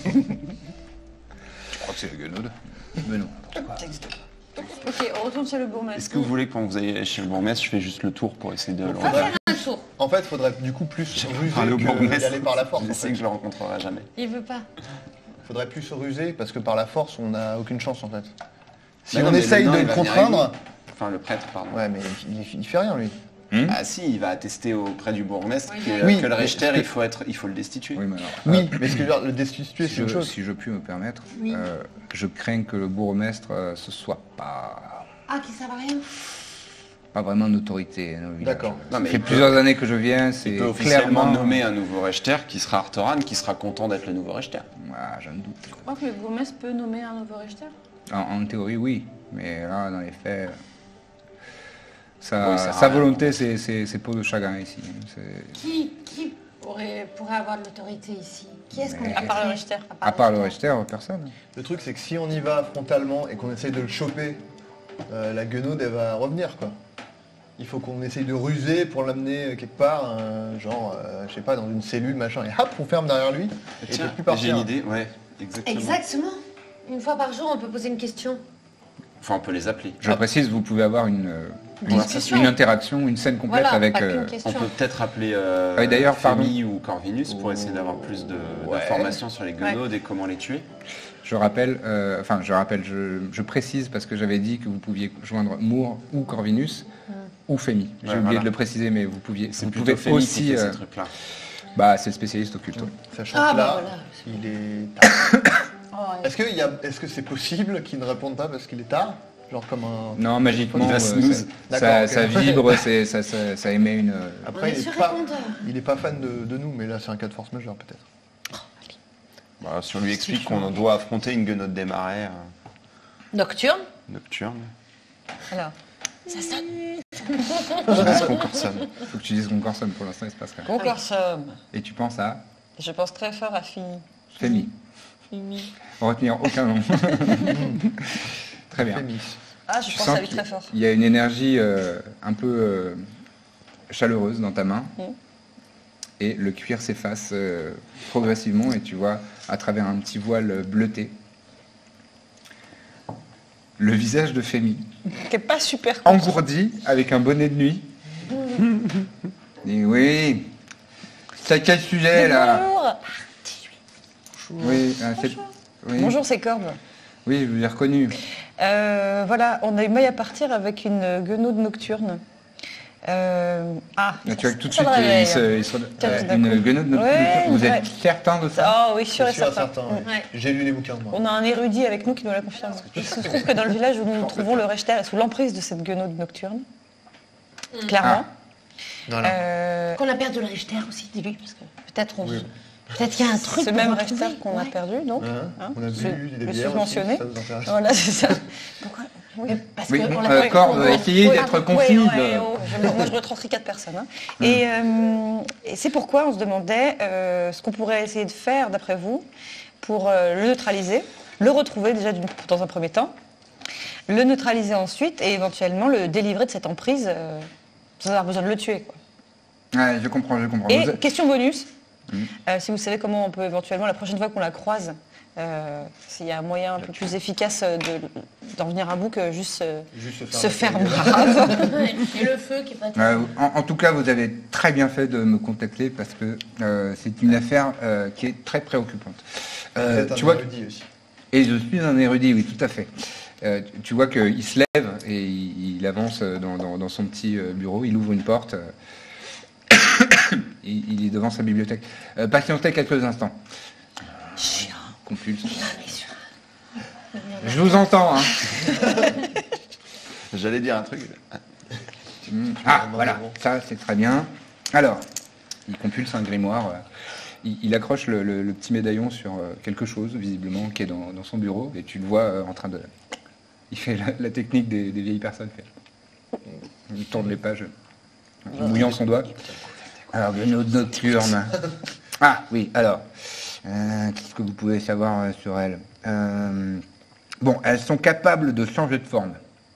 crois que c'est la guenaude? Mais non. ça n'existe pas. Ok, on retourne chez le bourgmestre. Est-ce que vous voulez que quand vous allez chez le bourgmestre, je fais juste le tour pour essayer de le On va faire un tour. En fait, il faudrait du coup plus ruser parler au que bourgmestre. d'aller par la force. Je en sais fait. que je le rencontrerai jamais. Il veut pas. Faudrait plus se ruser parce que par la force, on n'a aucune chance en fait. Si Bah non, on mais essaye le nain, de il le va venir contraindre, avec vous. Enfin, le prêtre, pardon. ouais, mais il fait rien lui. Ah si, il va attester auprès du bourgmestre que, Oui, que le mais Richter, est-ce que- il faut le destituer. Oui, mais alors. Oui, mais ce que je veux dire, le destituer, Si c'est une je, chose. si je puis me permettre, Oui. je crains que le bourgmestre ce soit pas Qui ça va rien? vraiment une autorité. Dans le village. D'accord. Ça Non, mais fait il peut- plusieurs années que je viens, c'est Il peut officiellement clairement nommer un nouveau Richter qui sera Artoran, qui sera content d'être le nouveau Richter. Ah, j'en doute. Je crois que le bourgmestre peut nommer un nouveau Richter. En théorie, oui, mais là, dans les faits, Bon, ça sa a- volonté, c'est peau de chagrin ici. C'est- Qui pourrait avoir de l'autorité ici? Qui est-ce qu'on Mais- À part le Richter. À part le Richter, personne. Le truc, c'est que si on y va frontalement et qu'on essaye de le choper, la guenaude, elle va revenir, quoi. Il faut qu'on essaye de ruser pour l'amener quelque part, je sais pas, dans une cellule, machin, et hop, on ferme derrière lui, et il Tiens, peut plus partir. j'ai une idée, ouais, exactement. Exactement. Une fois par jour, on peut poser une question. Enfin, on peut les appeler. Je précise, vous pouvez avoir une Discussion. interaction, une scène complète Voilà, avec. pas qu'une On question. peut peut-être appeler Oui, d'ailleurs, Fémy ou Corvinus pour essayer d'avoir plus d'informations sur les guenaudes et comment les tuer. Je rappelle, je précise parce que j'avais dit que vous pouviez joindre Moore ou Corvinus ou Fémy. J'ai Ouais, oublié voilà. de le préciser, mais vous pouvez Plutôt Fémy qui aussi. fait ces trucs-là. C'est le spécialiste occulte. Sachant Ah, que bah là, voilà. il est tard. Oh, ouais. Est-ce que c'est possible qu'il ne réponde pas parce qu'il est tard? Genre comme un... Non, magiquement, Il va snooze. D'accord, ça ok. vibre, ça émet une. Après, On est il sur est, pas, répondeur. il est pas fan de nous, mais là, c'est un cas de force majeure, peut-être. Bah, si on lui explique qu'on doit affronter une guenaude des marais Nocturne. nocturne, Alors, Ça sonne. je laisse qu'on consonne. Faut que tu dises Concorsum, pour l'instant il se passe rien. Concorsum. Et tu penses à Je pense très fort à Fini. Fémy. Fini. Retenir aucun nom. Très bien. Fémis. Ah, je Tu pense sens à lui qu'il très fort. y a une énergie un peu chaleureuse dans ta main. Et le cuir s'efface progressivement et tu vois à travers un petit voile bleuté le visage de Fémy, Qui est pas super con. engourdi avec un bonnet de nuit. Et oui, c'est à quel sujet là? Bonjour. Oui, oui. Bonjour, c'est Corbe. Oui, je vous ai reconnu. Voilà, on a eu maille à partir avec une guenaude nocturne. Là, tu vois que tout de ça suite, me réveille. Tiens, tout d'un une coup. guenaude nocturne. Ouais, Vous êtes ouais. certain de ça? Ah oui, sûr et Sûr et certain. certain, ouais. Ouais. J'ai lu les bouquins, moi. On a un érudit avec nous qui nous la confirme. Il se trouve que dans le village où nous nous trouvons, le Richter est sous l'emprise de cette guenaude nocturne. Clairement. Voilà. Qu'on a perdu le Richter aussi, dis-lui, parce que peut-être qu'il y a un truc. C'est le pour même retrouver. Richter qu'on a Ouais. perdu, donc. Hein On a Je- bu des le bières aussi, subventionné. ça vous intéresse. Voilà, c'est ça. Pourquoi Oui, parce Oui, qu'on l'a Corbe, essayez d'être concise. Moi, je retranscris 4 personnes. Hein. Et c'est pourquoi on se demandait ce qu'on pourrait essayer de faire, d'après vous, pour le neutraliser, le retrouver déjà dans un premier temps, le neutraliser ensuite et éventuellement le délivrer de cette emprise sans avoir besoin de le tuer. Quoi. Ouais, je comprends. Et Vous- question bonus, si vous savez comment on peut éventuellement, la prochaine fois qu'on la croise, s'il y a un moyen un peu plus efficace d'en venir à bout que juste Juste se faire la gueule. brave. Et le feu qui est pas terrible. En tout cas, vous avez très bien fait de me contacter parce que c'est une affaire qui est très préoccupante. Vous êtes un Tu vois, érudit aussi. et je suis un érudit, oui, tout à fait. Tu vois qu'il se lève et il avance dans son petit bureau, il ouvre une porte, il est devant sa bibliothèque. Patientez quelques instants. Chiant. Compulse. Non, mais sûr. Je vous entends, hein. J'allais dire un truc. Ah, voilà, ça c'est très bien. Alors, il compulse un grimoire. Il accroche le petit médaillon sur quelque chose, visiblement, qui est dans son bureau, et tu le vois en train de... Il fait la technique des vieilles personnes. Il tourne les pages. mouillant son doigt. Alors, guenaude nocturne. Ah oui, alors, qu'est-ce que vous pouvez savoir sur elles? Bon, elles sont capables de changer de forme.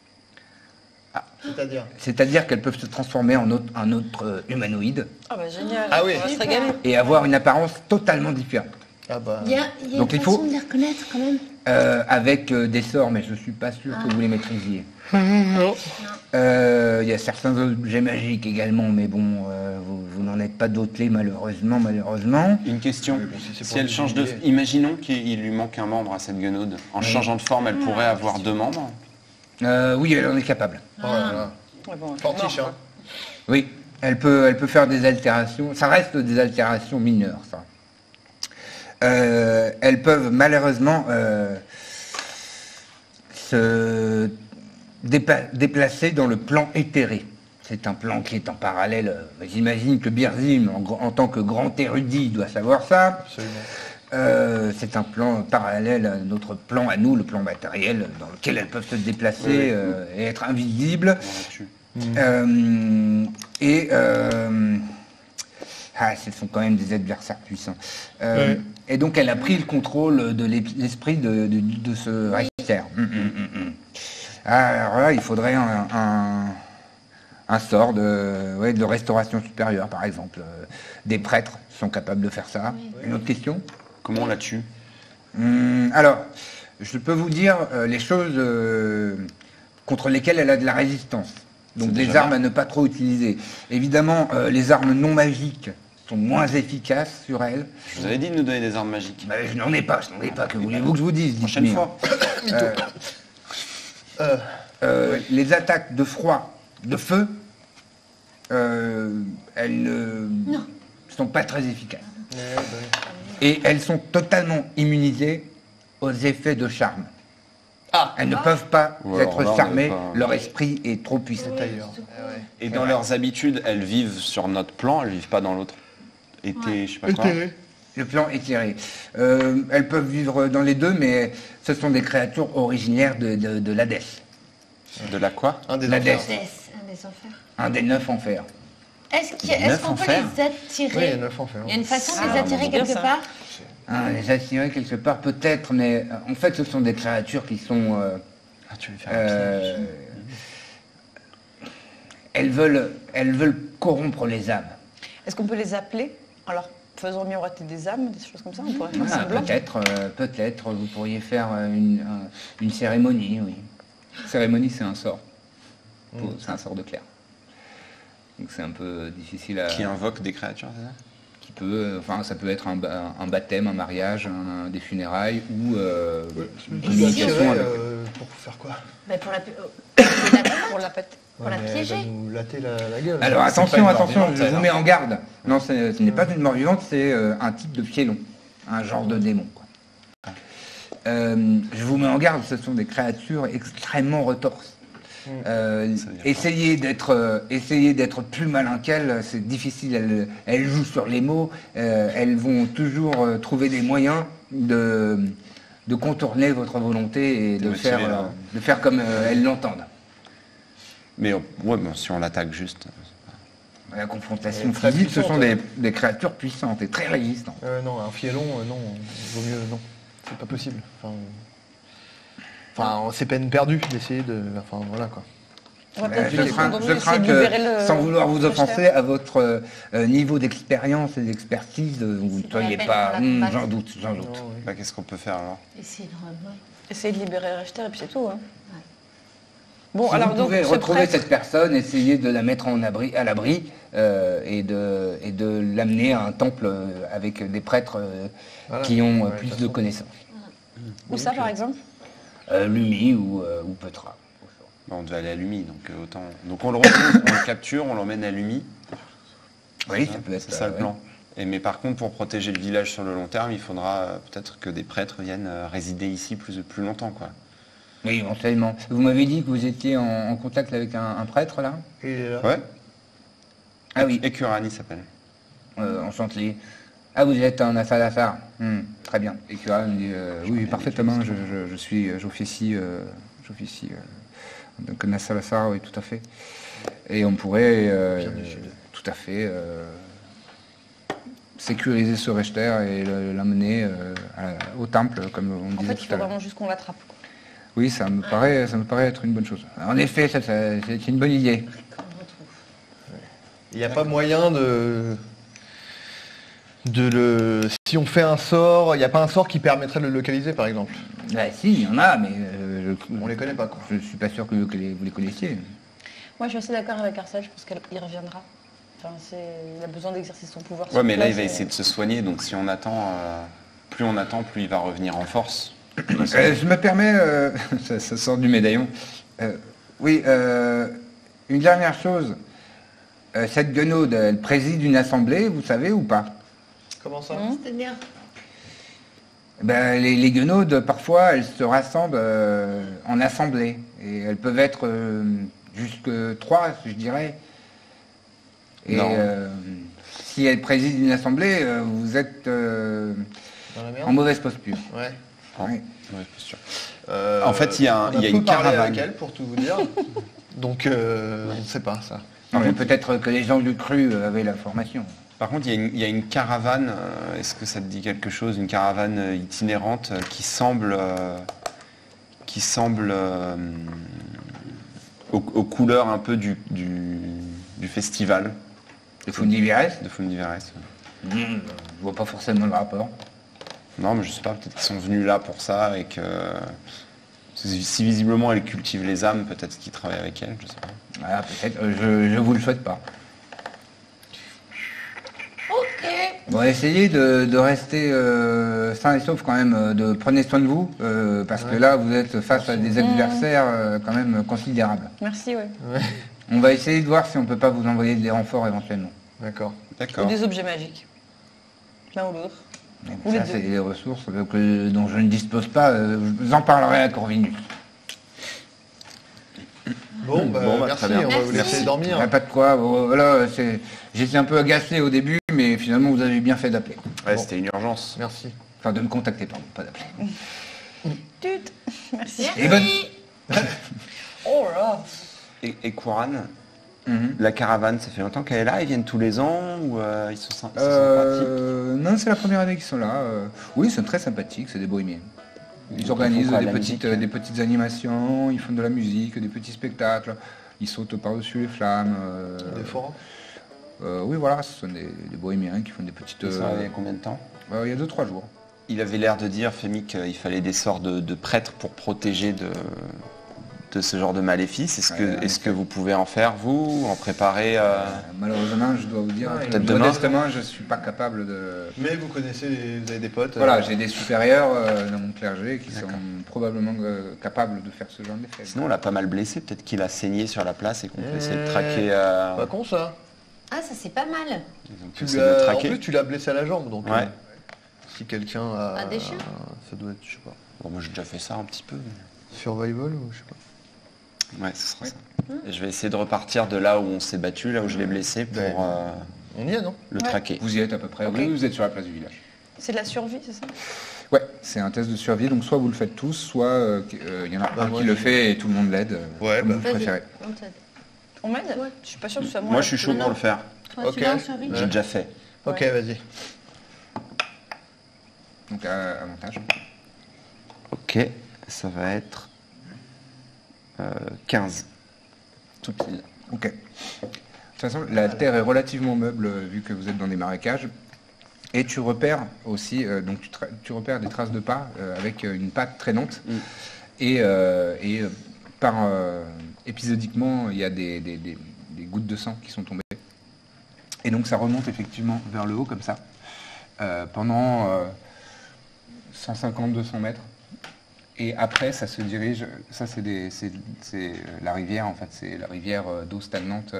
C'est-à-dire qu'elles peuvent se transformer en un autre humanoïde Ah bah génial, Ah oui. on va se régaler. et avoir une apparence totalement différente. Ah bah. Il y a Donc, une il faut- façon de les reconnaître quand même. Avec des sorts, mais je ne suis pas sûr que vous les maîtrisiez. Il y a certains objets magiques également, mais bon, vous n'en êtes pas dotés malheureusement. Une question. Oui, bon, si c'est Si pour elle nous change de... humilier. Imaginons qu'il lui manque un membre à cette guenaude. En changeant de forme, elle pourrait avoir 2 membres. Oui, elle en est capable. Oh là là. Ouais, bon, Fortiche, mort, hein. Oui, elle peut faire des altérations. Ça reste des altérations mineures, ça. Elles peuvent malheureusement se déplacer dans le plan éthéré. C'est un plan qui est en parallèle. J'imagine que Birzim, en tant que grand érudit, doit savoir ça. Absolument. C'est un plan parallèle à notre plan à nous, le plan matériel, dans lequel elles peuvent se déplacer et être invisibles. Là-dessus. Ce sont quand même des adversaires puissants. Et donc elle a pris le contrôle de l'esprit de ce Reister. Alors là, il faudrait un sort de restauration supérieure, par exemple. Des prêtres sont capables de faire ça. Une autre question? Comment on la tue? Alors, je peux vous dire les choses contre lesquelles elle a de la résistance. Donc C'est des déjà armes bien. à ne pas trop utiliser. Évidemment, les armes non magiques sont moins efficaces sur elle. Je vous avais dit de nous donner des armes magiques. Mais je n'en ai pas. Que voulez-vous que je vous dise? Prochaine dites-moi. fois. Les attaques de froid, de feu, elles ne sont pas très efficaces. Et elles sont totalement immunisées aux effets de charme. Elles ne peuvent pas Ou alors être là, on charmées, est pas- leur esprit est trop puissant. Tailleur. Et dans leurs habitudes, elles vivent sur notre plan, elles vivent pas dans l'autre. Je sais pas quoi. Le plan éclairé. Elles peuvent vivre dans les deux, mais ce sont des créatures originaires de l'Hadès, De la quoi? Un des L'Hadès, enfers. Un des enfers. un des 9 enfers. Est-ce Neuf qu'on peut enfers. les Oui, il y attirer? a 9 enfers. Il y a une façon de les Ah, attirer bon, bien quelque ça. part? Les attirer quelque part, peut-être, mais en fait, ce sont des créatures qui sont... Ah, tu veux faire un piège. elles veulent corrompre les âmes. Est-ce qu'on peut les appeler en leur faisant miroiter des âmes, des choses comme ça? On pourrait faire Ah, semblant. peut-être, vous pourriez faire une cérémonie, oui. Cérémonie, c'est un sort. C'est un sort de clerc. Donc c'est un peu difficile à... Qui invoque des créatures, c'est ça? Qui peut, enfin, ça peut être un baptême, un mariage, des funérailles ou une communication Attirer, avec... pour faire quoi? Ben, pour la Pour la pète. Pour la Ouais, mais elle piéger. va nous latter la gueule. Alors C'est pas attention, une mort attention, vivante, je elle, vous hein. mets en garde. Non, ce n'est pas une mort vivante, c'est un type de fiélon, un genre de démon, quoi. Je vous mets en garde, ce sont des créatures extrêmement retorses. Essayez d'être plus malin qu'elles, c'est difficile. Elles jouent sur les mots, elles vont toujours trouver des moyens de contourner votre volonté et de motiver, faire comme elles l'entendent. Mais ouais, bon, si on l'attaque juste. La confrontation Elle est très physique, ce puissante, sont des créatures puissantes et très résistantes. Non, un fielon, non, vaut mieux, non. C'est pas possible. Enfin, c'est peine perdue d'essayer de... Enfin, voilà, quoi. On va peut-être Je crains essayer de que, libérer le- sans vouloir vous le offenser, à votre niveau d'expérience et d'expertise, vous ne C'est soyez la peine pas... pour la combattre. J'en doute. Non, oui. Bah, qu'est-ce qu'on peut faire alors? Essayer de ouais. Essayer de libérer Rechter et puis c'est tout. Hein. Bon, Si alors vous donc, pouvez ce retrouver prêtre- cette personne, essayez de la mettre à l'abri et de l'amener à un temple avec des prêtres Voilà. qui ont Ouais, plus de de toute façon. connaissances. Où ça, par exemple? Lumi ou Petra. Bah, on devait aller à Lumi, donc autant. Donc on le retrouve, on le capture, on l'emmène à Lumi. Oui, ça peut être... C'est ça le plan. Mais par contre, pour protéger le village sur le long terme, il faudra peut-être que des prêtres viennent résider ici plus longtemps, quoi. Oui, éventuellement. Vous m'avez dit que vous étiez en contact avec un prêtre, là? Et là, Ouais. Ah oui, Ekurani s'appelle. enchanté. Ah, vous êtes un Assalassar. Très bien. Et Kura me dit oui, parfaitement, j'officie. Donc Nassalassar, oui, tout à fait. Et on pourrait Pierre du Sud. tout à fait sécuriser ce Rechter et l'amener au temple, comme on En disait fait, il tout à faut l'heure. vraiment juste qu'on l'attrape. Quoi. Oui, ça me paraît être une bonne chose. En effet, c'est une bonne idée. Il n'y a pas moyen si on fait un sort, il n'y a pas un sort qui permettrait de le localiser par exemple. Si, il y en a, mais On les connaît pas quoi. je suis pas sûr que vous les connaissiez. Moi, je suis assez d'accord avec Arcel, je pense qu'il reviendra. Enfin, il a besoin d'exercer son pouvoir. Ouais, sur mais là, place il va et- essayer de se soigner, donc si on attend, plus on attend, plus il va revenir en force. Je me permets, ça sort du médaillon. Oui, une dernière chose. Cette guenaude, elle préside une assemblée, vous savez ou pas? Comment ça C'est-à-dire, Ben, les guenaudes, parfois, elles se rassemblent en assemblée. Et elles peuvent être jusque 3, je dirais. Et Non. si elles président une assemblée, vous êtes Dans la merde en mauvaise posture. Ouais. Ah, Oui. ouais, pas sûr. En fait, il y a on il y a peu une parlé caravane. avec elle pour tout vous dire. Donc on ne sait pas ça. Non, mais peut-être que les gens du cru avaient l'information. Par contre, il y a une caravane, est-ce que ça te dit quelque chose? Une caravane itinérante qui semble aux couleurs un peu du festival Le Fundivires, de Fundiveres. je vois pas forcément le rapport. Non, mais je sais pas, peut-être qu'ils sont venus là pour ça et que si visiblement elle cultive les âmes, peut-être qu'ils travaillent avec elle, je sais pas. Voilà, peut-être, je vous le souhaite pas. ok. Bon, essayez de rester sain et sauf quand même, prenez soin de vous, parce que là, vous êtes face à des adversaires quand même considérables. Merci, oui. On va essayer de voir si on peut pas vous envoyer des renforts éventuellement. D'accord. Ou D'accord. des objets magiques. L'un ou l'autre. Donc Ou les ça, deux. c'est des ressources dont je ne dispose pas. Je vous en parlerai à Corvinus. Bon, bah, Bon, bah, merci, très bien. on va vous Merci. laisser dormir. Pas de quoi. Bon, voilà, j'étais un peu agacé au début, mais finalement, vous avez bien fait d'appeler. Ouais, Bon. c'était une urgence. Merci. Enfin, de me contacter, pardon, pas d'appeler. Tut. Merci. Et bonne... Oh là. Et Kouran, Mhm. la caravane, ça fait longtemps qu'elle est là, ils viennent tous les ans ou ils sont sympathiques? Non, c'est la première année qu'ils sont là. Oui, ils sont très sympathiques, c'est des bohémiens. Ils organisent font quoi, de des la petites, musique des petites animations, ils font de la musique, des petits spectacles, ils sautent par-dessus les flammes. Des forums. Oui, voilà, ce sont des bohémiens qui font des petites... Ils sont là il y a combien de temps? il y a 2-3 jours. Il avait l'air de dire, Fémi, qu'il fallait des sorts de prêtres pour protéger de ce genre de maléfices. Est-ce que vous pouvez en faire, vous, en préparer Malheureusement, je dois vous dire, Ouais, peut-être demain. modestement, je ne suis pas capable de... Mais vous connaissez, vous avez des potes. Voilà, j'ai des supérieurs dans mon clergé qui sont probablement capables de faire ce genre d'effet. Sinon, on l'a pas mal blessé. Peut-être qu'il a saigné sur la place et qu'on peut essayer de Pas traquer. con ça. Ah, ça c'est pas mal. On peut Tu essayer de le en traquer. plus, tu l'as blessé à la jambe, donc Ouais. si quelqu'un a... Un déchet Ça doit être, je sais pas, Bon, moi, j'ai déjà fait ça un petit peu. mais- survival ou je sais pas. Ouais, ce sera ça. Et je vais essayer de repartir de là où on s'est battu, là où je l'ai blessé, pour Ouais. On y est, non? le Ouais. traquer. Vous y êtes à peu près, Ok. oui, vous êtes sur la place du village. C'est de la survie, c'est ça? Ouais, c'est un test de survie, donc soit vous le faites tous, soit il y en a Bah, un moi, qui le je- fait et tout le monde l'aide, Ouais, comme bah. vous Vas-y, préférez. on t'aide. On m'aide? Je suis pas sûre que ce soit moi. Moi, là. je suis chaud pour le faire. Toi, Ok. tu l'as en survie Ouais. J'ai déjà fait. Ok, Ouais. vas-y. Donc avantage. Ok, ça va être 15. Tout pile. Ok. De toute façon, la terre est relativement meuble vu que vous êtes dans des marécages. Et tu repères aussi, donc tu repères des traces de pas avec une patte traînante. Mm. Et épisodiquement, il y a des gouttes de sang qui sont tombées. Et donc ça remonte effectivement vers le haut comme ça, pendant 150-200 mètres. Et après, ça se dirige, ça c'est la rivière en fait, c'est la rivière d'eau stagnante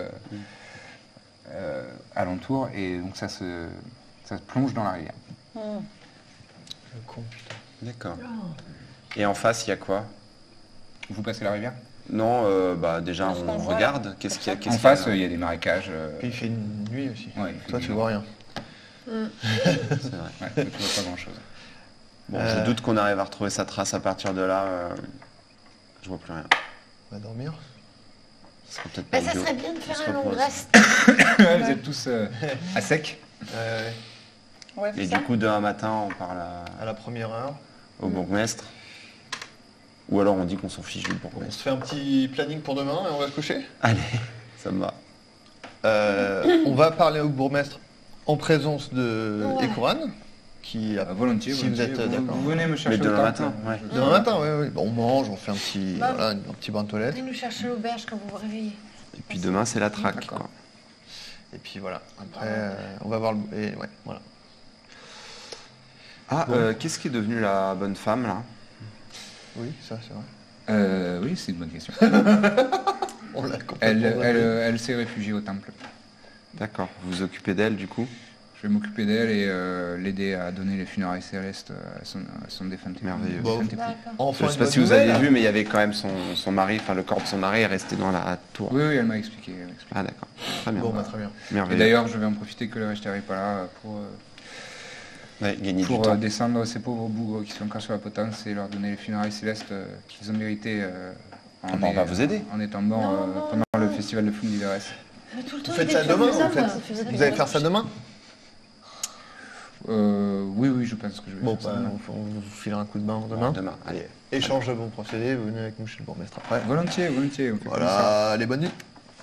alentour. Et donc ça se plonge dans la rivière. Le con, putain. D'accord. Et en face, il y a quoi? Vous passez la rivière? Non, bah déjà, Parce qu'on on voit, regarde. là. Qu'est-ce qu'il y a En qu'est-ce face, qu'il y il a y a des marécages. Puis il fait une nuit aussi. Ouais, il fait Toi, nuit. tu vois rien. C'est vrai. Ouais, tu vois pas grand-chose. Bon, je doute qu'on arrive à retrouver sa trace à partir de là. Je vois plus rien. On va dormir. Ce serait peut-être Bah, pas ça idiot. serait bien de faire Ça un serait long pas- reste. Vous êtes tous à sec. Ouais, Et c'est ça. du coup, demain matin, on parle À la première heure. au bourgmestre. Ou alors on dit qu'on s'en fiche du On bourgmestre. se fait un petit planning pour demain et on va se coucher. Allez, ça me va. On va parler au bourgmestre en présence de Ouais. Ekouran, qui a... Volontiers, Si vous volontiers. êtes d'accord. Vous venez me Mais chercher au demain temple. matin, ouais. Demain matin, oui. Bon, on mange, on fait un petit, Bah, voilà, un petit bain de toilette. Venez nous chercher l'auberge quand vous vous réveillez. Et puis demain, c'est la traque. D'accord. Quoi. Et puis voilà. Après, on va voir le. Et ouais, voilà. Ah, qu'est-ce qui est devenu la bonne femme, là? Oui, ça c'est vrai. Oui, c'est une bonne question. On l'a Elle, complètement elle, zappé. elle s'est réfugiée au temple. D'accord. Vous vous occupez d'elle, du coup? Je vais m'occuper d'elle et l'aider à donner les funérailles célestes à son défunt époux. Merveilleux. Bon. Défunt époux. D'accord. Enfin, Je sais une pas bonne si vous nouvelle. avez vu, mais il y avait quand même son mari, enfin le corps de son mari est resté dans la tour. Oui, oui, elle m'a expliqué. elle m'a expliqué. Ah d'accord. Très bien. Bon, bah, très bien. Et Merveilleux. d'ailleurs, je vais en profiter que le Rechter n'est pas là pour, Ouais, gagner pour du temps. descendre ces pauvres bougres qui sont encore sur la potence et leur donner les funérailles célestes qu'ils ont méritées Ah bah, on va vous aider. en étant morts Non, non, pendant le festival de Fum d'Iveres. Tout le temps, Vous faites il ça détruit demain, les en âmes, fait. ça fait ça Vous allez faire ça demain? Oui, oui, je pense que je vais Bon, faire ça bah, demain. on vous filera un coup de main demain. Demain. Allez. Échange de bons procédés, vous venez avec nous chez le bourgmestre après. Volontiers, volontiers. On fait comme ça. Voilà, les bonnes nuits.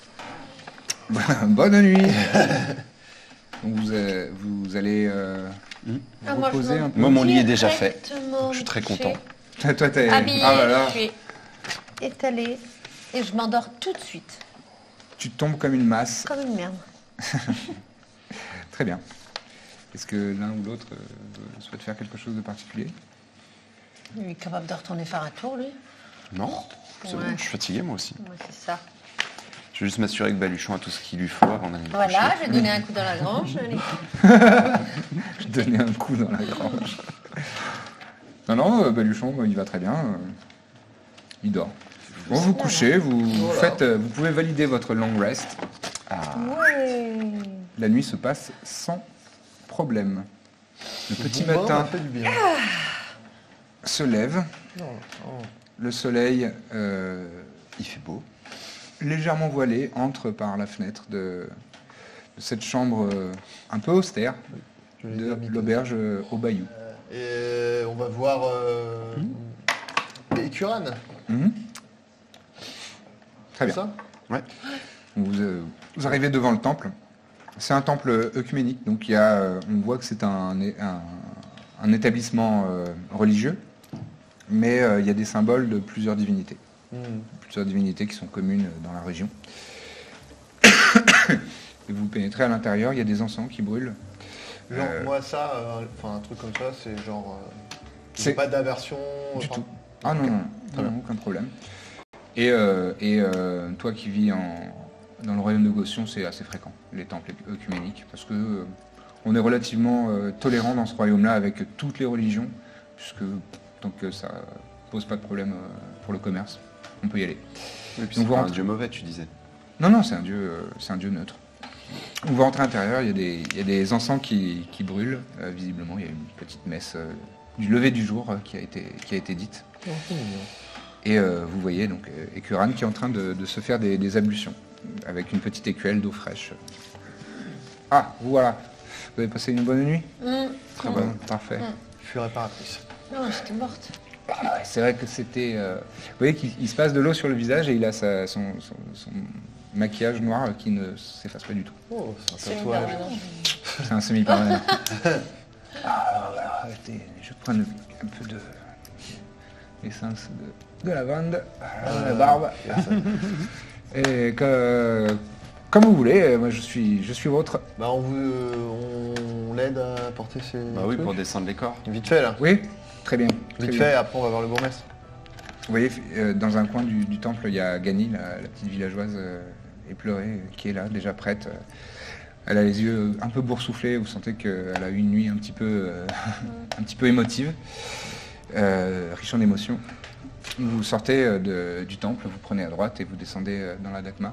Bonne nuit. Donc vous allez vous Ah, moi, je reposer m'en- un peu. Moi, mon lit est déjà fait. Directement Je suis très coucher, content. Toi, t'es... Habillée, Ah là là, je suis étalée et je m'endors tout de suite, tu tombes comme une masse. comme une merde. Très bien. Est-ce que l'un ou l'autre souhaite faire quelque chose de particulier? Il est capable de retourner faire un tour, lui. Non, c'est Ouais. bon, je suis fatigué moi aussi. Ouais, c'est ça. Je vais juste m'assurer que Baluchon a tout ce qu'il lui faut avant d'aller me Voilà, coucher. je vais donner un coup dans la grange. allez. Je donnais un coup dans la grange. Non, non, Baluchon, il va très bien. Il dort. Bon, vous couchez, vous faites, vous pouvez valider votre long rest. Ouais. La nuit se passe sans problème. Le petit Bon, matin on a fait du bien. se lève. Non, non. Le soleil, Il fait beau. légèrement voilé, entre par la fenêtre de cette chambre un peu austère Je l'ai de déjà mis. l'auberge au Bayou. Et on va voir Ekouran. Mhm. Très C'est bien. ça? Ouais. Vous arrivez devant le temple. C'est un temple œcuménique, donc il y a, on voit que c'est un établissement religieux, mais il y a des symboles de plusieurs divinités. Plusieurs divinités qui sont communes dans la région. Et vous pénétrez à l'intérieur, il y a des encens qui brûlent. Genre, Euh, moi, ça, enfin, un truc comme ça, c'est genre. C'est- J'ai pas d'aversion. Du enfin, tout. Ah non, Ok. non, Très non, bien. aucun problème. Et toi qui vis dans le royaume de Gaution, c'est assez fréquent, les temples œcuméniques, parce que on est relativement tolérant dans ce royaume-là avec toutes les religions, puisque tant que ça pose pas de problème pour le commerce, on peut y aller. Et puis Donc, c'est vous pas un rentrez. dieu mauvais, tu disais. Non, non, c'est un dieu neutre. On va rentrer à l'intérieur, il y a des encens qui brûlent. Visiblement, il y a une petite messe du lever du jour qui a été dite. Et vous voyez donc Ekouran qui est en train de se faire des ablutions avec une petite écuelle d'eau fraîche. Ah, vous voilà. Vous avez passé une bonne nuit? Très bonne, parfait. Je suis réparatrice. Non, j'étais morte. Ah ouais, c'est vrai que c'était... vous voyez qu'il se passe de l'eau sur le visage et il a son maquillage noir qui ne s'efface pas du tout. Oh, c'est C'est un une tatouage. permanence. C'est un semi-permanent. Ah, voilà, arrêtez. Je prends un peu de essence de lavande à la barbe. Et comme vous voulez, moi je suis vôtre. Bah, on l'aide à porter ses. Bah oui, trucs. pour descendre les corps. Vite fait, là. Oui, très bien. très Vite bien. fait, après, on va voir le bourgmestre. Vous voyez, dans un coin du temple, il y a Gani, la petite villageoise éplorée, qui est là, déjà prête. Elle a les yeux un peu boursouflés, vous sentez qu'elle a eu une nuit un petit peu émotive, riche en émotions. Vous sortez du temple, vous prenez à droite et vous descendez dans la Dakma.